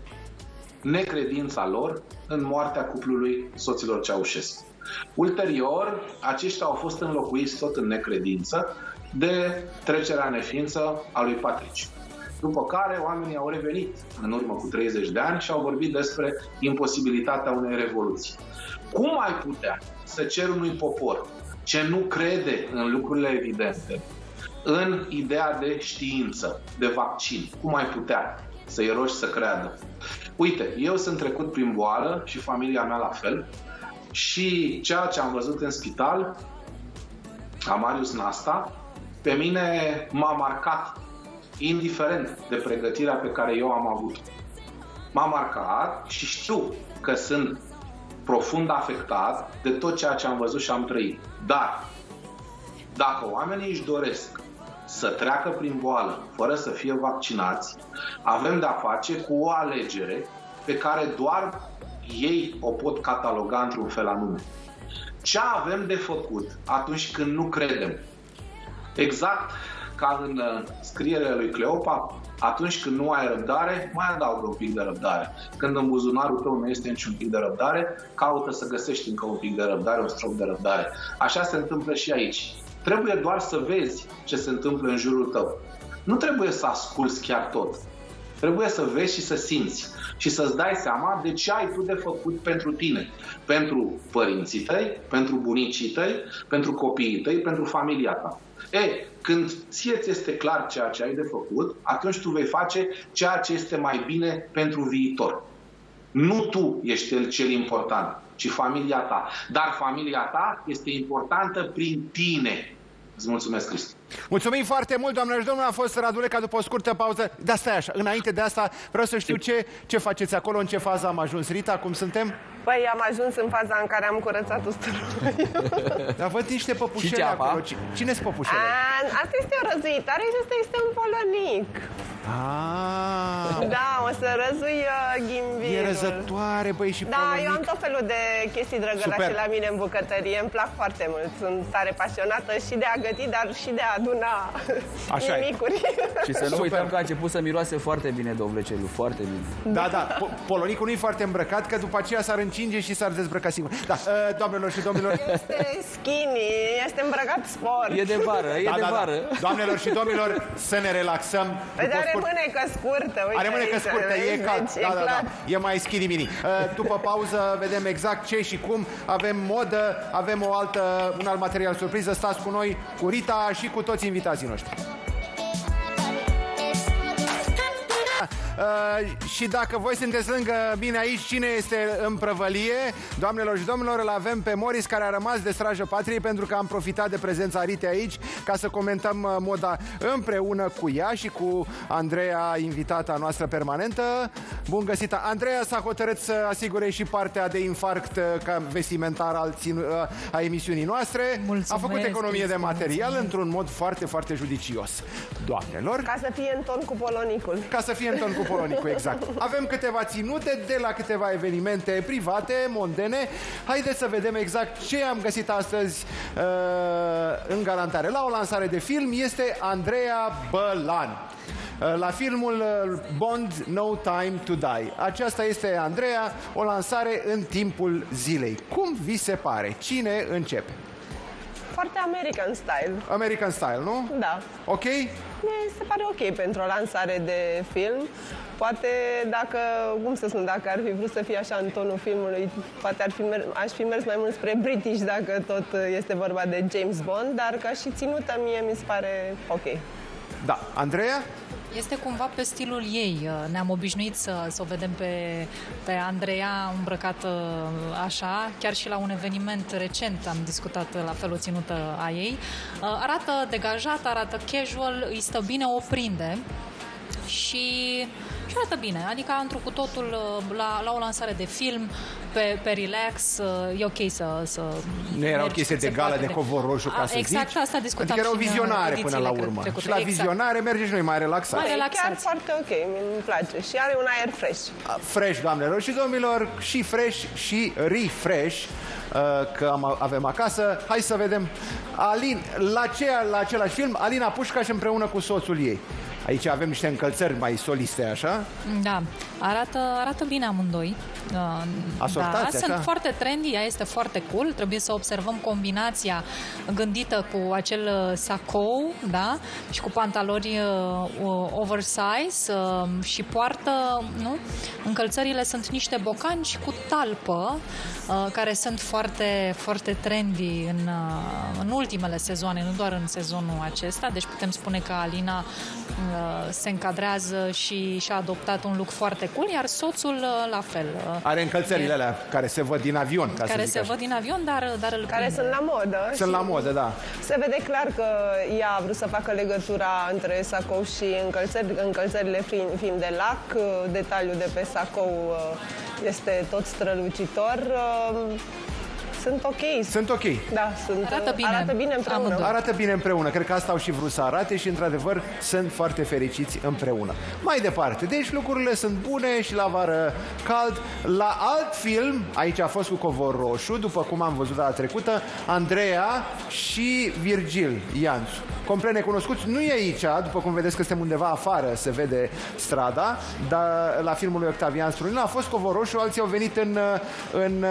necredința lor în moartea cuplului soților Ceaușescu. Ulterior, aceștia au fost înlocuiți tot în necredință de trecerea în neființă a lui Patrici. După care oamenii au revenit în urmă cu 30 de ani și au vorbit despre imposibilitatea unei revoluții. Cum ai putea să ceri unui popor ce nu crede în lucrurile evidente, în ideea de știință, de vaccin, cum ai putea să-i rogi să creadă? Uite, eu sunt trecut prin boală și familia mea la fel și ceea ce am văzut în spital, a Marius Nasta, pe mine m-a marcat, indiferent de pregătirea pe care eu am avut. M-a marcat și știu că sunt profund afectat de tot ceea ce am văzut și am trăit. Dar, dacă oamenii își doresc să treacă prin boală fără să fie vaccinați, avem de-a face cu o alegere pe care doar ei o pot cataloga într-un fel anume. Ce avem de făcut atunci când nu credem? Exact ca în scrierea lui Cleopa, atunci când nu ai răbdare, mai adaugă un pic de răbdare. Când în buzunarul tău nu este niciun pic de răbdare, caută să găsești încă un pic de răbdare, un strop de răbdare. Așa se întâmplă și aici. Trebuie doar să vezi ce se întâmplă în jurul tău. Nu trebuie să asculți chiar tot. Trebuie să vezi și să simți și să-ți dai seama de ce ai tu de făcut pentru tine, pentru părinții tăi, pentru bunicii tăi, pentru copiii tăi, pentru familia ta. Când ție ți este clar ceea ce ai de făcut, atunci tu vei face ceea ce este mai bine pentru viitor. Nu tu ești cel important, ci familia ta. Dar familia ta este importantă prin tine. Îți mulțumesc, Cristi. Mulțumim foarte mult, doamnelor și domnilor. A fost Raduleca după o scurtă pauză. Da, stai așa. Înainte de asta, vreau să știu ce faceți acolo, în ce fază am ajuns. Rita, cum suntem? Păi am ajuns în faza în care am curățat usturoiul. Dar văd niște păpușele acolo. Cine-s păpușele? Asta este o răzuitoare și asta este un polonic. Da, o să răzui ghimbilul. E răzătoare, băi, și polonic. Da, eu am tot felul de chestii drăgălașe la mine în bucătărie. Îmi plac foarte mult. Sunt tare pasionată și de a găti, dar și de a aduna mimicuri. Și să nu uităm că a început să miroase foarte bine dovlecelul, foarte bine. Da, da, polonicul nu e foarte îmbrăcat, că după aceea s-ar încinge și s-ar dezbrăca singur. Da, doamnelor și domnilor. Este skinny, este îmbrăcat sport. E de vară, e de vară. Doamnelor și domnilor, să ne relaxăm. Păi dar are mânecă scurtă, uite. Are mânecă scurtă, e cald. Da. E mai skinny mini. După pauză vedem exact ce și cum. Avem modă, avem un alt material surpriză. Stați cu noi, cu Rita și cu toți invitații noștri. Și dacă voi sunteți lângă mine aici, cine este în prăvălie? Doamnelor și domnilor, îl avem pe Morris, care a rămas de strajă patriei, pentru că am profitat de prezența Ritei aici ca să comentăm moda împreună cu ea și cu Andreea, invitata noastră permanentă. Bun găsit! Andreea s-a hotărât să asigure și partea de infarct ca vestimentar a emisiunii noastre. Mulțumesc, a făcut economie de material într-un mod foarte, foarte judicios. Doamnelor! Ca să fie în ton cu polonicul. Ca să fie în ton cu polonicul, exact. Avem câteva ținute de la câteva evenimente private, mondene. Haideți să vedem exact ce am găsit astăzi în garantare. La o lansare de film este Andreea Bălan. La filmul Bond No Time to Die. Aceasta este, Andreea, o lansare în timpul zilei. Cum vi se pare? Cine începe? Foarte American style. American style, nu? Da. Ok? Mi se pare ok pentru o lansare de film. Poate dacă, cum să spun, dacă ar fi vrut să fie așa în tonul filmului, poate aș fi mers mai mult spre British, dacă tot este vorba de James Bond, dar ca și ținută mie mi se pare ok. Da. Andreea? Este cumva pe stilul ei. Ne-am obișnuit să o vedem pe Andreea îmbrăcată așa. Chiar și la un eveniment recent am discutat la fel o ținută a ei. Arată degajat, arată casual, îi stă bine, o prinde și arată bine. Adică într-o cu totul la o lansare de film, pe relax, e ok să nu era o chestie de gală, de covor roșu, ca să exact, zici. Asta discutam. Adică era o vizionare până la urmă. Și la vizionare merge și noi mai relaxați. Chiar foarte ok, mi place. Și are un aer fresh. Fresh, doamnelor și domnilor, și fresh și refresh, că avem acasă. Hai să vedem. La același film, Alina Pușcaș împreună cu soțul ei. Aici avem niște încălțări mai soliste, așa? Da, arată bine amândoi. Asortați, sunt foarte trendy, ea este foarte cool. Trebuie să observăm combinația gândită cu acel sacou, da? Și cu pantaloni oversize și poartă, nu? Încălțările sunt niște bocanci cu talpă, care sunt foarte, foarte trendy în ultimele sezoane, nu doar în sezonul acesta. Deci putem spune că Alina se încadrează și și-a adoptat un look foarte cool, iar soțul la fel. Are încălțările alea care se văd din avion, ca care să zic se văd din avion, dar îl care sunt la modă. Sunt la modă, da. Se vede clar că ea a vrut să facă legătura între sacou și încălțările fiind de lac. Detaliul de pe sacou este tot strălucitor. Sunt ok. Sunt ok. Da, arată bine împreună. Arată bine împreună. Cred că asta au și vrut să arate și, într-adevăr, sunt foarte fericiți împreună. Mai departe, deci lucrurile sunt bune și la vară cald. La alt film, aici a fost cu covor roșu, după cum am văzut data trecută, Andreea și Virgil Ianțu. Complet necunoscuți. Nu e aici, după cum vedeți că suntem undeva afară, se vede strada, dar la filmul lui Octavian Strunina a fost covor roșu, alții au venit în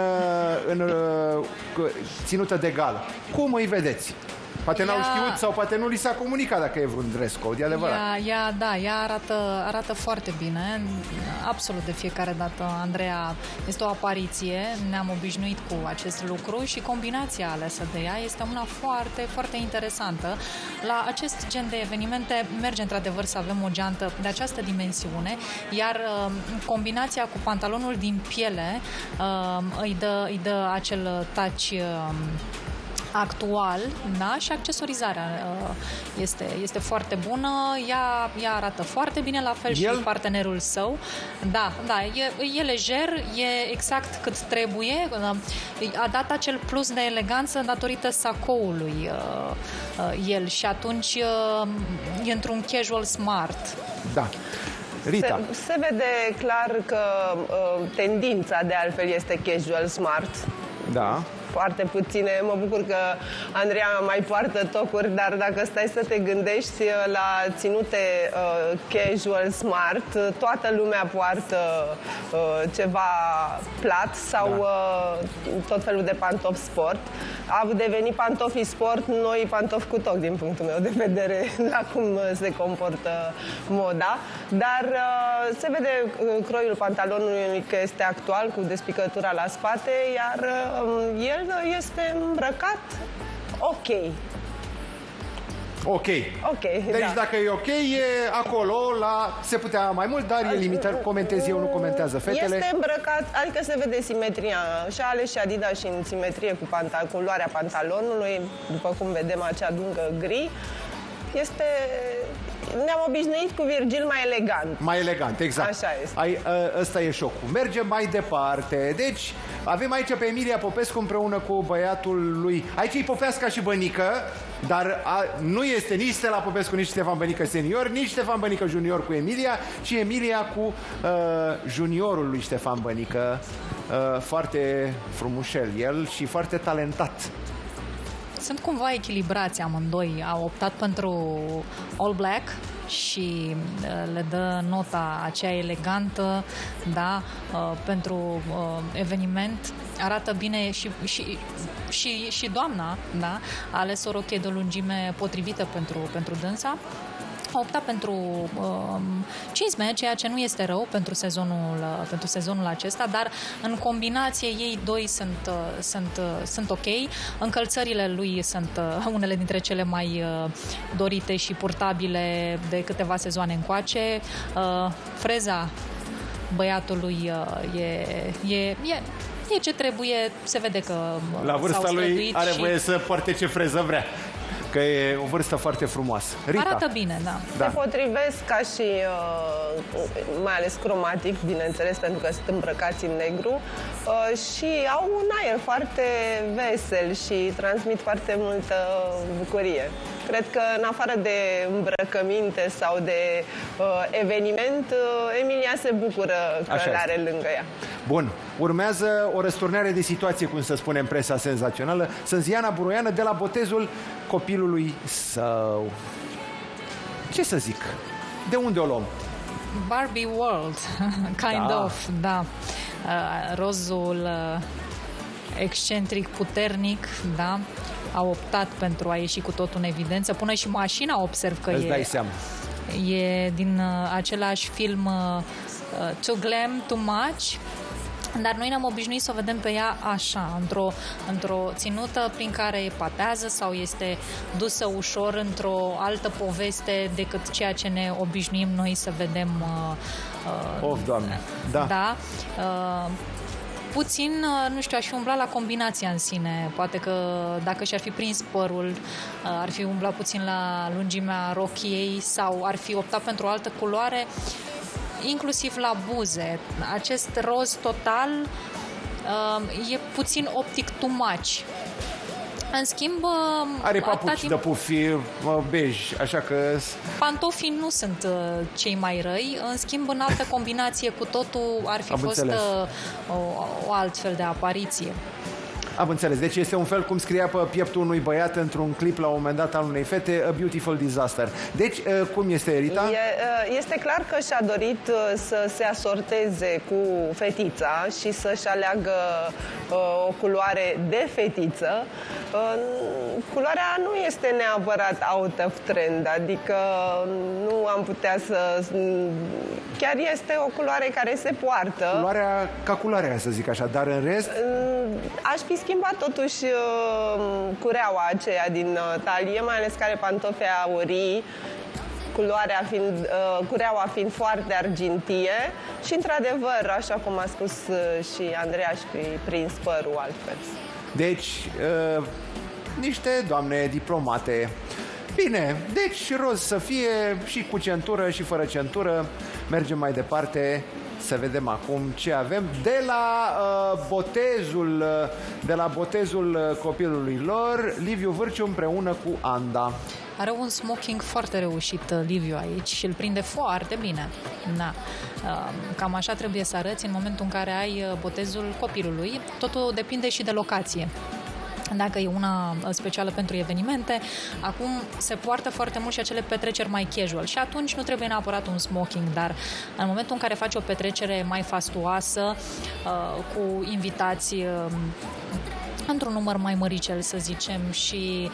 ținută de gală. Cum îi vedeți? Poate n-au știut sau poate nu li s-a comunicat dacă e vreun dress code, e adevărat. Ea arată foarte bine, absolut de fiecare dată. Andreea este o apariție, ne-am obișnuit cu acest lucru și combinația alesă de ea este una foarte, foarte interesantă. La acest gen de evenimente merge într-adevăr să avem o geantă de această dimensiune, iar combinația cu pantalonul din piele îi dă acel touch actual, da? Și accesorizarea este foarte bună. Ea arată foarte bine, la fel și partenerul său. Da, e lejer, e exact cât trebuie. A dat acel plus de eleganță datorită sacoului el și atunci e într-un casual smart. Da. Rita. Se vede clar că tendința de altfel este casual smart. Da. Foarte puține. Mă bucur că Andreea mai poartă tocuri, dar dacă stai să te gândești la ținute casual smart, toată lumea poartă ceva plat sau tot felul de pantofi sport. Au devenit pantofii sport noi pantofi cu toc, din punctul meu de vedere, la cum se comportă moda. Dar se vede croiul pantalonului că este actual, cu despicătura la spate, iar el este îmbrăcat ok. Ok. Deci dacă e ok, e acolo, se putea mai mult, dar e limitat. Comentez eu, nu comentează fetele. Este îmbrăcat, adică se vede simetria. Și-a ales și Adidas și în simetrie cu culoarea pantalonului, după cum vedem acea dungă gri. Ne-am obișnuit cu Virgil mai elegant. Mai elegant, exact. Așa este. Ăsta e șocul. Mergem mai departe. Deci, avem aici pe Emilia Popescu împreună cu băiatul lui. Aici e Popesca și Bănică, dar nu este nici Stella Popescu, nici Ștefan Bănică senior, nici Ștefan Bănică junior cu Emilia, ci Emilia cu juniorul lui Ștefan Bănică. Foarte frumușel el și foarte talentat. Sunt cumva echilibrați amândoi. Au optat pentru All Black și le dă nota aceea elegantă, da, pentru eveniment. Arată bine și doamna, da, a ales o rochie de o lungime potrivită pentru dânsa. A optat pentru cizme, ceea ce nu este rău pentru sezonul acesta, dar în combinație ei doi sunt ok. Încălțările lui sunt unele dintre cele mai dorite și purtabile de câteva sezoane încoace. Freza băiatului e ce trebuie, se vede că la vârsta lui are voie să poarte ce freză vrea. Că e o vârstă foarte frumoasă. Rita. Arată bine, da. Se potrivesc ca și, mai ales cromatic, bineînțeles, pentru că sunt îmbrăcați în negru și au un aer foarte vesel și transmit foarte multă bucurie. Cred că, în afară de îmbrăcăminte sau de eveniment, Emilia se bucură că le are lângă ea. Bun. Urmează o răsturnare de situație, cum se spune în presa senzațională. Sânziana Buroiană de la botezul copilului său. Ce să zic? De unde o luăm? Barbie World, kind of, da. Rozul excentric, puternic, da. A optat pentru a ieși cu totul în evidență. Până și mașina observ că îți dai seama. E din același film Too Glam, Too Much. Dar noi ne-am obișnuit să o vedem pe ea așa, într-o ținută prin care patează sau este dusă ușor într-o altă poveste decât ceea ce ne obișnuim noi să vedem. Doamne! Da. Puțin, nu știu, aș fi umblat la combinația în sine. Poate că dacă și-ar fi prins părul, ar fi umblat puțin la lungimea rochiei sau ar fi optat pentru o altă culoare, inclusiv la buze. Acest roz total e puțin optic too much. În schimb, are papuci de pufi bej, așa că pantofii nu sunt cei mai răi. În schimb, în altă combinație cu totul ar fi fost o altfel de apariție. Am înțeles. Deci este un fel cum scria pe pieptul unui băiat într-un clip la un moment dat al unei fete, A Beautiful Disaster. Deci, cum este, Rita? Este clar că și-a dorit să se asorteze cu fetița și să-și aleagă o culoare de fetiță. Culoarea nu este neapărat out of trend, adică nu am putea să... Chiar este o culoare care se poartă. Culoarea ca culoarea, să zic așa, dar în rest... Aș fi schimbat totuși cureaua aceea din talie, mai ales că are pantofi aurii, cureaua fiind foarte argintie și, într-adevăr, așa cum a spus și Andreea, și prins părul altfel. Deci, niște doamne diplomate. Bine, deci roz să fie și cu centură și fără centură. Mergem mai departe să vedem acum ce avem de la botezul copilului lor, Liviu Vârciu împreună cu Anda. Are un smoking foarte reușit Liviu aici și îl prinde foarte bine. Da. Cam așa trebuie să arăți în momentul în care ai botezul copilului. Totul depinde și de locație. Dacă e una specială pentru evenimente, acum se poartă foarte mult și acele petreceri mai casual și atunci nu trebuie neapărat un smoking, dar în momentul în care faci o petrecere mai fastuoasă, cu invitați într-un număr mai măricel, să zicem, și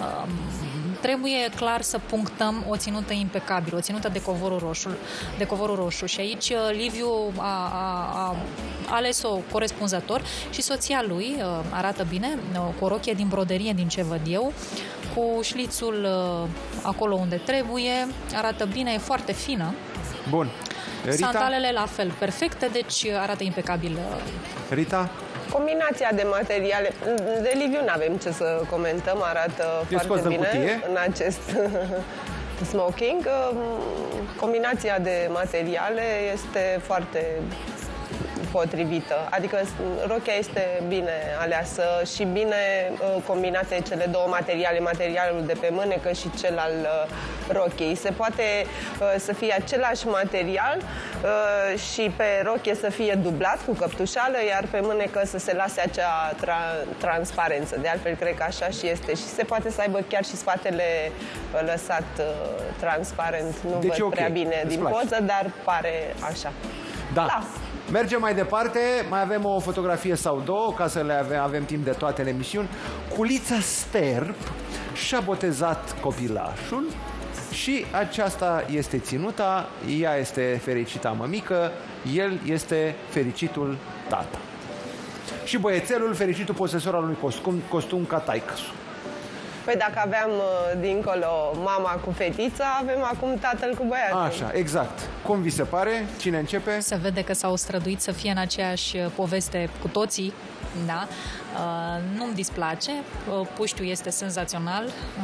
trebuie clar să punctăm o ținută impecabilă, o ținută de covorul roșu. Și aici Liviu a ales-o corespunzător și soția lui arată bine, cu o rochie din broderie, din ce văd eu, cu șlițul acolo unde trebuie, arată bine, e foarte fină. Bun. Rita? Sandalele la fel, perfecte, deci arată impecabil. Rita? Combinația de materiale, de Liviu nu avem ce să comentăm, arată foarte bine în acest smoking. Combinația de materiale este foarte potrivită, adică rochia este bine aleasă și bine combinate cele două materiale, materialul de pe mânecă și cel al rochiei. Se poate să fie același material și pe rochie să fie dublat cu căptușală, iar pe mânecă să se lase acea transparență. De altfel, cred că așa și este. Și se poate să aibă chiar și spatele lăsat transparent. Nu deci văd prea bine din poză, dar pare așa. Da. Mergem mai departe, mai avem o fotografie sau două, ca să le avem timp de toate în emisiuni. Culița Sterp și-a botezat copilașul și aceasta este ținuta, ea este fericita mămică, el este fericitul tata. Și băiețelul, fericitul posesor al unui costum ca taică-su. Păi dacă aveam dincolo mama cu fetița, avem acum tatăl cu băiatul. Așa, exact. Cum vi se pare? Cine începe? Se vede că s-au străduit să fie în aceeași poveste cu toții, da? Nu-mi displace, puștiul este senzațional.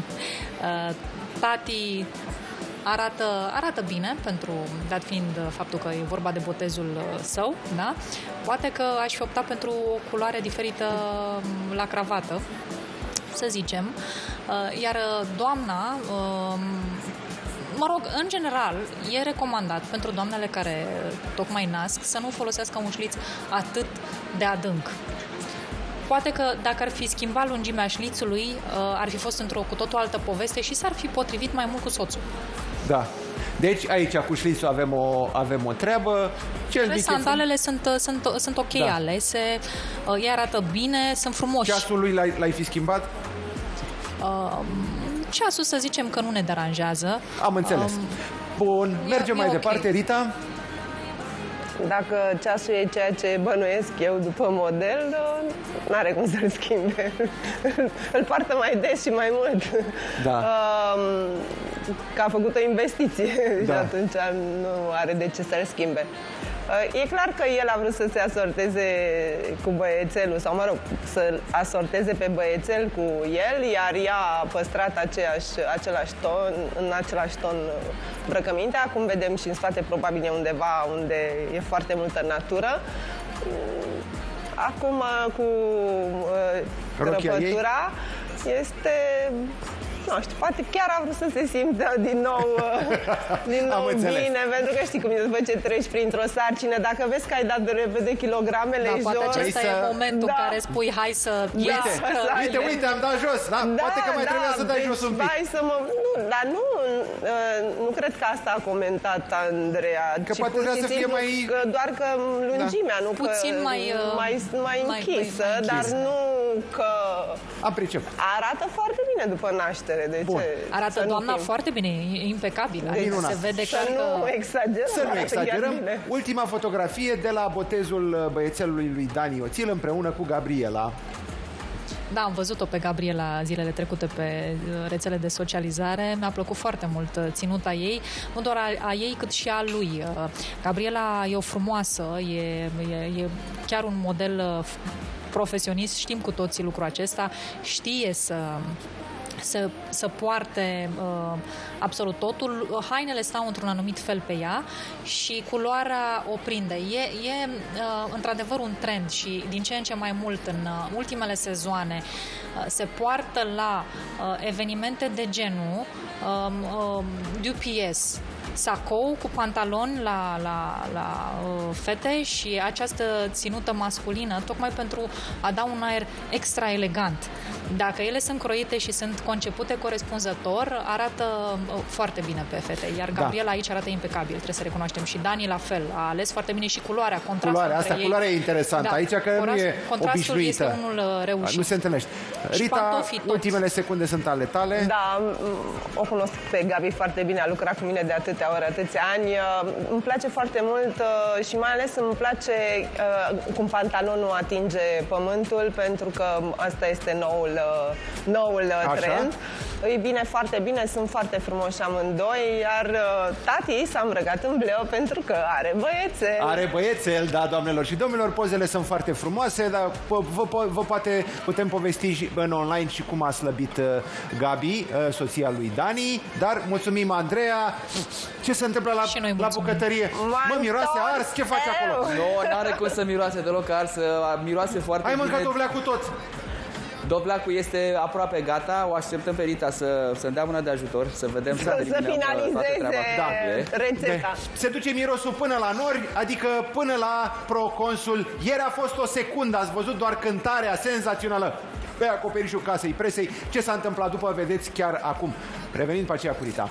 Tati arată bine, dat fiind faptul că e vorba de botezul său, da? Poate că aș fi optat pentru o culoare diferită la cravată, să zicem, iar doamna, mă rog, în general, e recomandat pentru doamnele care tocmai nasc să nu folosească un șliț atât de adânc. Poate că dacă ar fi schimbat lungimea șlițului, ar fi fost într-o cu totul altă poveste și s-ar fi potrivit mai mult cu soțul. Da. Deci aici cu șlițul avem o treabă. Sandalele sunt ok, da, alese, ei arată bine, sunt frumoși. Ceasul lui l-ai fi schimbat? Ceasul să zicem că nu ne deranjează. Am înțeles. Bun, mergem mai departe, Rita. Dacă ceasul e ceea ce bănuiesc eu după model, n-are cum să-l schimbe. Îl poartă mai des și mai mult. Da. Că a făcut o investiție, da, și atunci nu are de ce să-l schimbe. E clar că el a vrut să se asorteze cu băiețelul, sau mă rog, să asorteze pe băiețel cu el, iar ea a păstrat același ton, în același ton îmbrăcămintea. Acum vedem și în spate, probabil e undeva unde e foarte multă natură. Acum cu crăpătura este... Nu știu, poate chiar a vrut să se simtă din nou bine, pentru că știi cum e, după ce treci printr-o sarcină, dacă vezi că ai dat de repede kilogramele jos... Poate acesta e momentul în care spui, hai să ies. Uite, am dat jos, da? Poate că mai trebuie să dai jos un pic. Dar nu cred că asta a comentat Andreea. Că poate vrea să fie mai... Doar că lungimea, nu că... Puțin mai închisă, dar nu că... Am pricep. Arată foarte bine după naștere. De ce? Arată doamna foarte bine, e impecabilă. Se vede să nu exagerăm. Să nu exagerăm. Ultima fotografie de la botezul băiețelului lui Dani Oțil împreună cu Gabriela. Da, am văzut-o pe Gabriela zilele trecute pe rețele de socializare. Mi-a plăcut foarte mult ținuta ei, nu doar a ei, cât și a lui. Gabriela e o frumoasă, e chiar un model profesionist, știm cu toții lucrul acesta, știe să poarte absolut totul. Hainele stau într-un anumit fel pe ea și culoarea o prinde. E într-adevăr un trend și din ce în ce mai mult în ultimele sezoane se poartă la evenimente de genul DPS, sacou cu pantaloni la fete și această ținută masculină, tocmai pentru a da un aer extra elegant. Dacă ele sunt croite și sunt concepute corespunzător, arată foarte bine pe fete. Iar Gabriela aici arată impecabil, trebuie să recunoaștem. Și Dani la fel, a ales foarte bine și culoarea, contrastul culoarea e interesantă. Aici că nu e contrastul obișnuită. Este unul reușit. Nu se întâlnește. Rita, ultimele secunde sunt ale tale. Da, o cunosc pe Gabi foarte bine, a lucrat cu mine de atâtea ori, atâția ani. Îmi place foarte mult și mai ales îmi place cum pantalonul atinge pământul, pentru că asta este noul trend. Îi bine, foarte bine, sunt foarte frumoși amândoi, iar tati s-a îmbrăcat în bleu pentru că are băiețel. Are băiețel, da, doamnelor și domnilor, pozele sunt foarte frumoase, dar vă putem povesti și în online și cum a slăbit Gabi, soția lui Dani, dar mulțumim, Andreea. Ce se întâmplă la bucătărie? Mă, miroase ars, ce faci acolo? Nu, n-are cum să miroase deloc ars, miroase foarte bine. Ai mâncat dovleacul tot? Dovleacul este aproape gata, o așteptăm pe Rita să-mi dea mână de ajutor, să vedem să finalizeze rețeta. Se duce mirosul până la nori, adică până la proconsul. Ieri a fost o secundă, ați văzut doar cântarea senzațională pe acoperișul casei presei. Ce s-a întâmplat după, vedeți chiar acum. Revenind pe aceea cu Rita.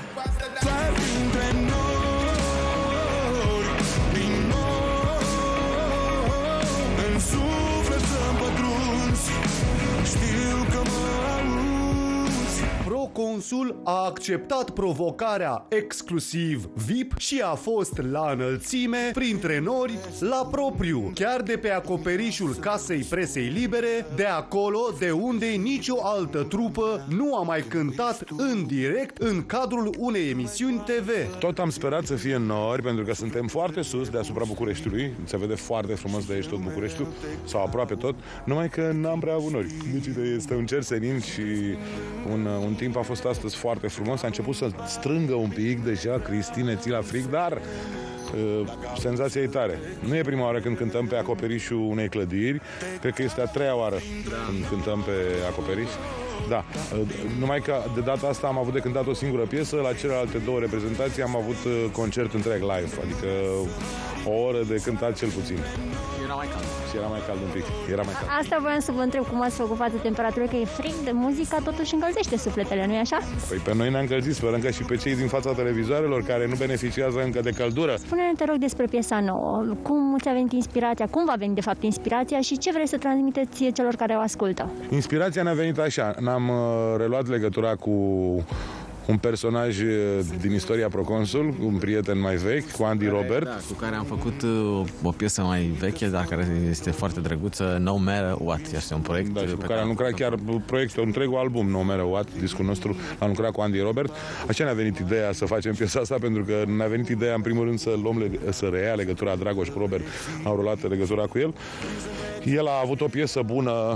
Proconsul a acceptat provocarea exclusiv VIP și a fost la înălțime printre nori la propriu, chiar de pe acoperișul casei presei libere, de acolo de unde nicio altă trupă nu a mai cântat în direct în cadrul unei emisiuni TV. Tot am sperat să fie nori, pentru că suntem foarte sus deasupra Bucureștiului, se vede foarte frumos de aici tot Bucureștiul, sau aproape tot, numai că n-am prea avut nori. Deci este un cer senin și un timp a fost astăzi foarte frumos. A început să strângă un pic deja, Cristine, ții la frig, dar senzația e tare. Nu e prima oară când cântăm pe acoperișul unei clădiri, cred că este a treia oară când cântăm pe acoperiș. Da, numai că de data asta am avut de cântat o singură piesă, la celelalte două reprezentații am avut concert întreg live, adică o oră de cântat cel puțin. Era mai cald. Și era mai cald un pic. Era mai cald. Asta voiam să vă întreb, cum ați făcut față temperaturii, că e frig, de muzica totuși încălzește sufletele, nu-i așa? Păi pe noi ne-a încălzit, sperăm că și pe cei din fața televizoarelor care nu beneficiază încă de căldură. Spune-ne, te rog, despre piesa nouă. Cum ți-a venit inspirația? Cum va veni de fapt inspirația și ce vrei să transmiteți celor care o ascultă? Inspirația ne-a venit așa. N-am reluat legătura cu un personaj din istoria Proconsul, un prieten mai vechi, cu Andy Robert. Da, cu care am făcut o piesă mai veche, dar care este foarte drăguță, No Matter What. Este un proiect cu care am lucrat chiar proiectul, întregul album No Matter What, discul nostru, am lucrat cu Andy Robert. Așa ne-a venit ideea să facem piesa asta, pentru că ne-a venit ideea în primul rând să reia legătura Dragoș cu Robert, au rulat legătura cu el. El a avut o piesă bună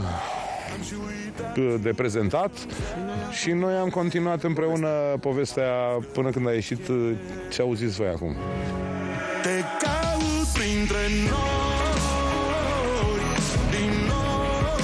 de prezentat și noi am continuat împreună povestea până când a ieșit ce auziți voi acum. Te caut printre noi din nou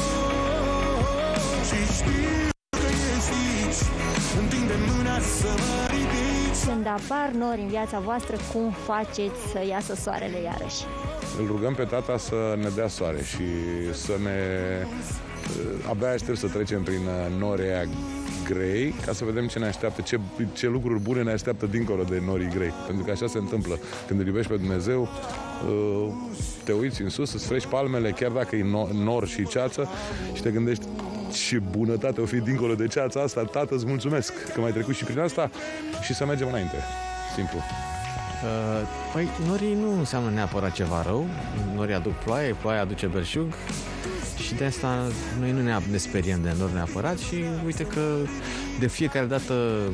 și știu că ești aici, întinde mâna să mă ridici. Când apar nori în viața voastră, cum faceți să iasă soarele iarăși? Îl rugăm pe tata să ne dea soare și să ne... Abia aștept să trecem prin norii aia grei ca să vedem ce ne așteaptă, ce lucruri bune ne așteaptă dincolo de norii grei. Pentru că așa se întâmplă. Când îl iubești pe Dumnezeu, te uiți în sus, îți freci palmele, chiar dacă e nor și ceață, și te gândești ce bunătate o fi dincolo de ceața asta. Tată, îți mulțumesc că m-ai trecut și prin asta și să mergem înainte. Simplu. Păi, norii nu înseamnă neapărat ceva rău. Norii aduc ploaie, ploaia aduce belșug. Și de asta noi nu ne speriem de nori neapărat și uite că de fiecare dată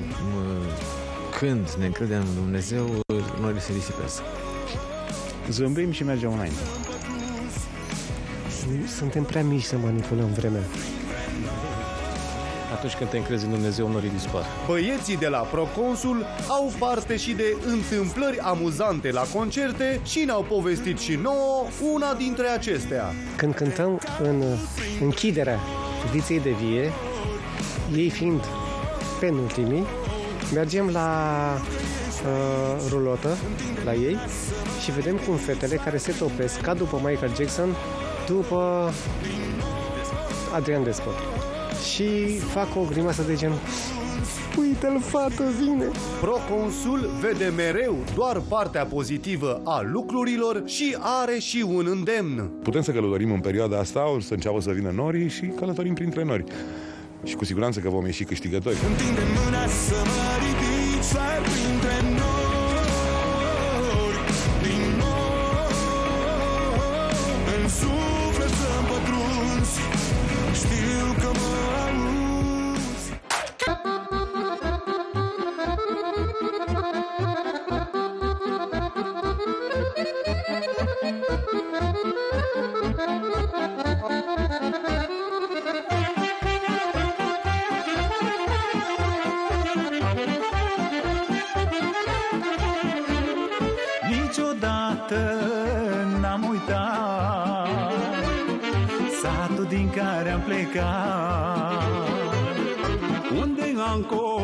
când ne încredem în Dumnezeu, norii se disipesc. Zâmbim și mergem înainte. suntem prea mici să manipulăm vremea. Atunci când te încrezi în Dumnezeu, norii dispar. Băieții de la Proconsul au parte și de întâmplări amuzante la concerte și ne-au povestit și nouă una dintre acestea. Când cântăm în închiderea Viței de Vie, ei fiind penultimii, mergem la rulotă, la ei, și vedem cum fetele care se topesc, ca după Michael Jackson, după Adrian Despot. Și fac o grimasă de genul: uite-l, fată, vine! Proconsul vede mereu doar partea pozitivă a lucrurilor și are și un îndemn. Putem să călătorim în perioada asta, o să înceapă să vină norii și călătorim printre nori. Și cu siguranță că vom ieși câștigători. Întinde mâna să mă ridic, sar printre nori, din nori, în suflet să-mi pătrunzi, știu că mă auzi. Niciodată n-am uitat satul din care am plecat, unde am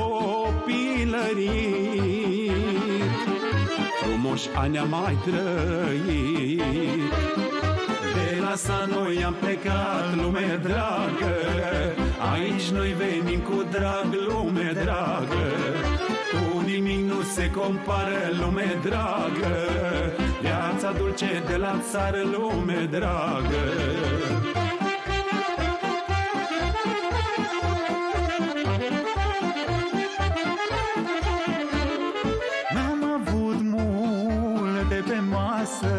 copilărit, frumoși ani am mai trăit. De la sat noi am plecat, lume dragă, aici noi venim cu drag, lume dragă. Cu nimic nu se compară, lume dragă, viața dulce de la țară, lume dragă. N-am avut multe pe masă,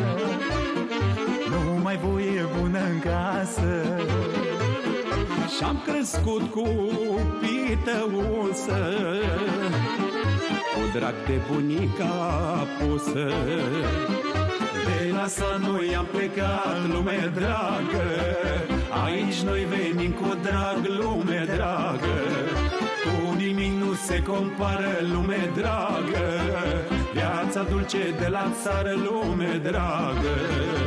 nu mai voie bună în casă, și-am crescut cu pităusă, cu drag de bunica pusă. De la sat noi am plecat, lume dragă, aici noi venim cu drag, lume dragă. Cu nimic nu se compară, lume dragă, viața dulce de la țară, lume dragă.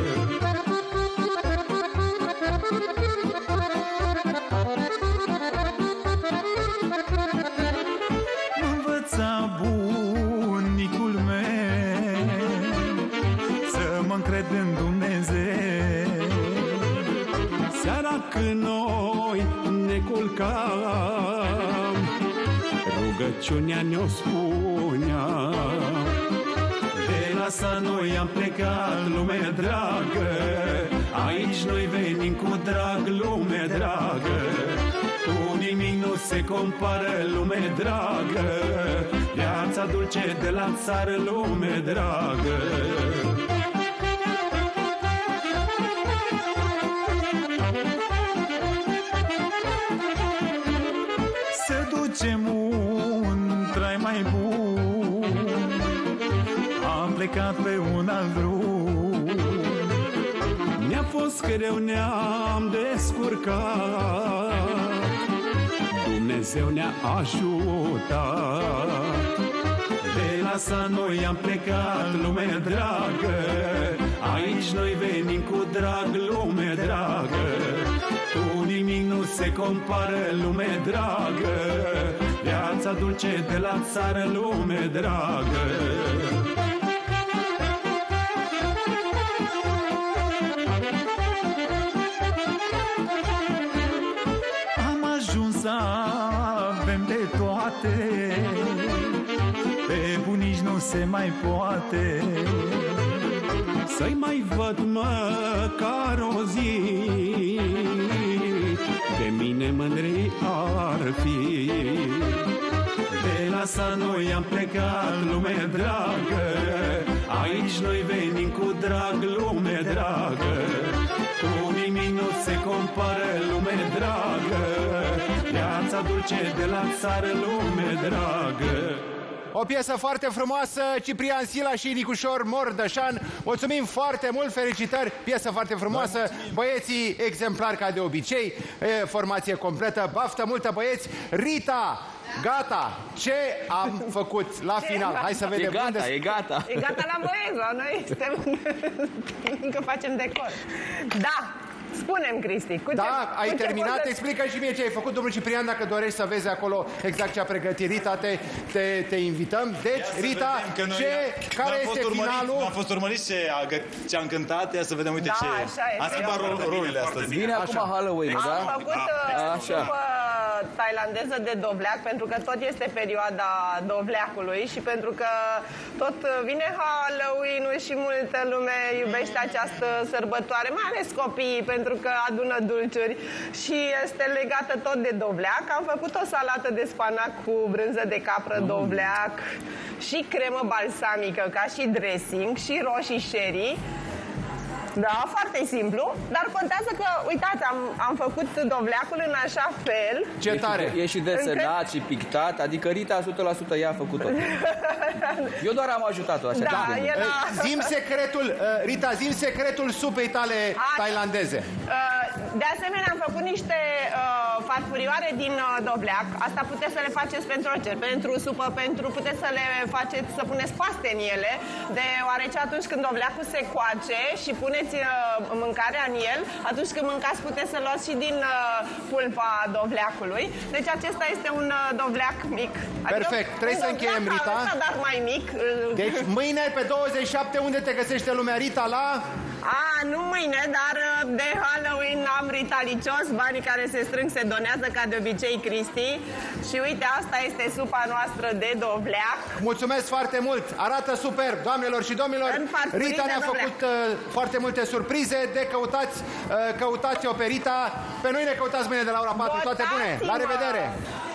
Bunicul meu să mă încred în Dumnezeu. Seara când noi ne culcam, rugăciunea ne-o spunea. De la sat noi am plecat, lume dragă, aici noi venim cu drag, lume dragă. Cu nimic nu se compară, lume dragă, viața dulce de la țară, lume dragă. Să ducem un trai mai bun, am plecat pe un alt drum. Ne-a fost greu, ne-am descurcat, Dumnezeu ne-a ajutat. De la sat noi am plecat, lume dragă, aici noi venim cu drag, lume dragă. Cu nimic nu se compară, lume dragă, viața dulce de la țară, lume dragă. Avem de toate, pe bunici nu se mai poate. Să-i mai văd măcar o zi, de mine mândri ar fi. De la sat noi am plecat, lume dragă, aici noi venim cu drag, lume dragă. Cu nimic nu se compară, lume dragă, viața dulce de la țară, lume dragă. O piesă foarte frumoasă, Ciprian Sila și Nicușor Mordășan. Mulțumim foarte mult, felicitări, piesă foarte frumoasă. Băieții exemplari ca de obicei, formație completă, baftă multă băieți. Rita, gata, ce am făcut la final? Hai să vedem. E gata. E gata la Boeza, noi suntem încă facem decor. Da. Spune-mi, Cristi, ai terminat? Explică și mie ce ai făcut, domnul Ciprian, dacă dorești să vezi acolo exact ce a pregătit Rita, te invităm. Deci, Rita, care este finalul? Am fost urmărit ce am cântat, ia să vedem, uite ce... Am schimbat rolurile astăzi. Vine acum Halloween, da? Am făcut supă tailandeză de dovleac, pentru că tot este perioada dovleacului și pentru că tot vine Halloween-ul și multă lume iubește această sărbătoare, mai ales copiii, pentru că adună dulciuri și este legată tot de dovleac. Am făcut o salată de spanac cu brânză de capră dovleac și cremă balsamică ca și dressing și roșii sherry. Da, foarte simplu, dar contează că, uitați, am făcut dovleacul în așa fel. Ce tare! E și desenat și pictat, adică Rita 100% ea a făcut tot. Eu doar am ajutat-o așa. Da, Zim secretul, Rita, zim secretul supei tale tailandeze. De asemenea, am făcut niște farfurioare din dovleac. Asta puteți să le faceți pentru orice, pentru supă, puteți să le faceți, să puneți paste în ele, deoarece atunci când dovleacul se coace și puneți mâncarea în el, atunci când mâncați puteți să luați și din pulpa dovleacului. Deci acesta este un dovleac mic. Perfect, trebuie să încheiem, Rita. Dar mai mic. Deci mâine, pe 27, unde te găsește lumea, Rita? La... nu mâine, dar de Halloween am Ritalicios, banii care se strâng se donează ca de obicei, Cristi. Și uite, asta este supa noastră de dovleac. Mulțumesc foarte mult, arată super, doamnelor și domnilor. Rita ne-a făcut foarte multe surprize, căutați-o pe Rita. Pe noi ne căutați mâine de la ora 4. Toate bune, la revedere!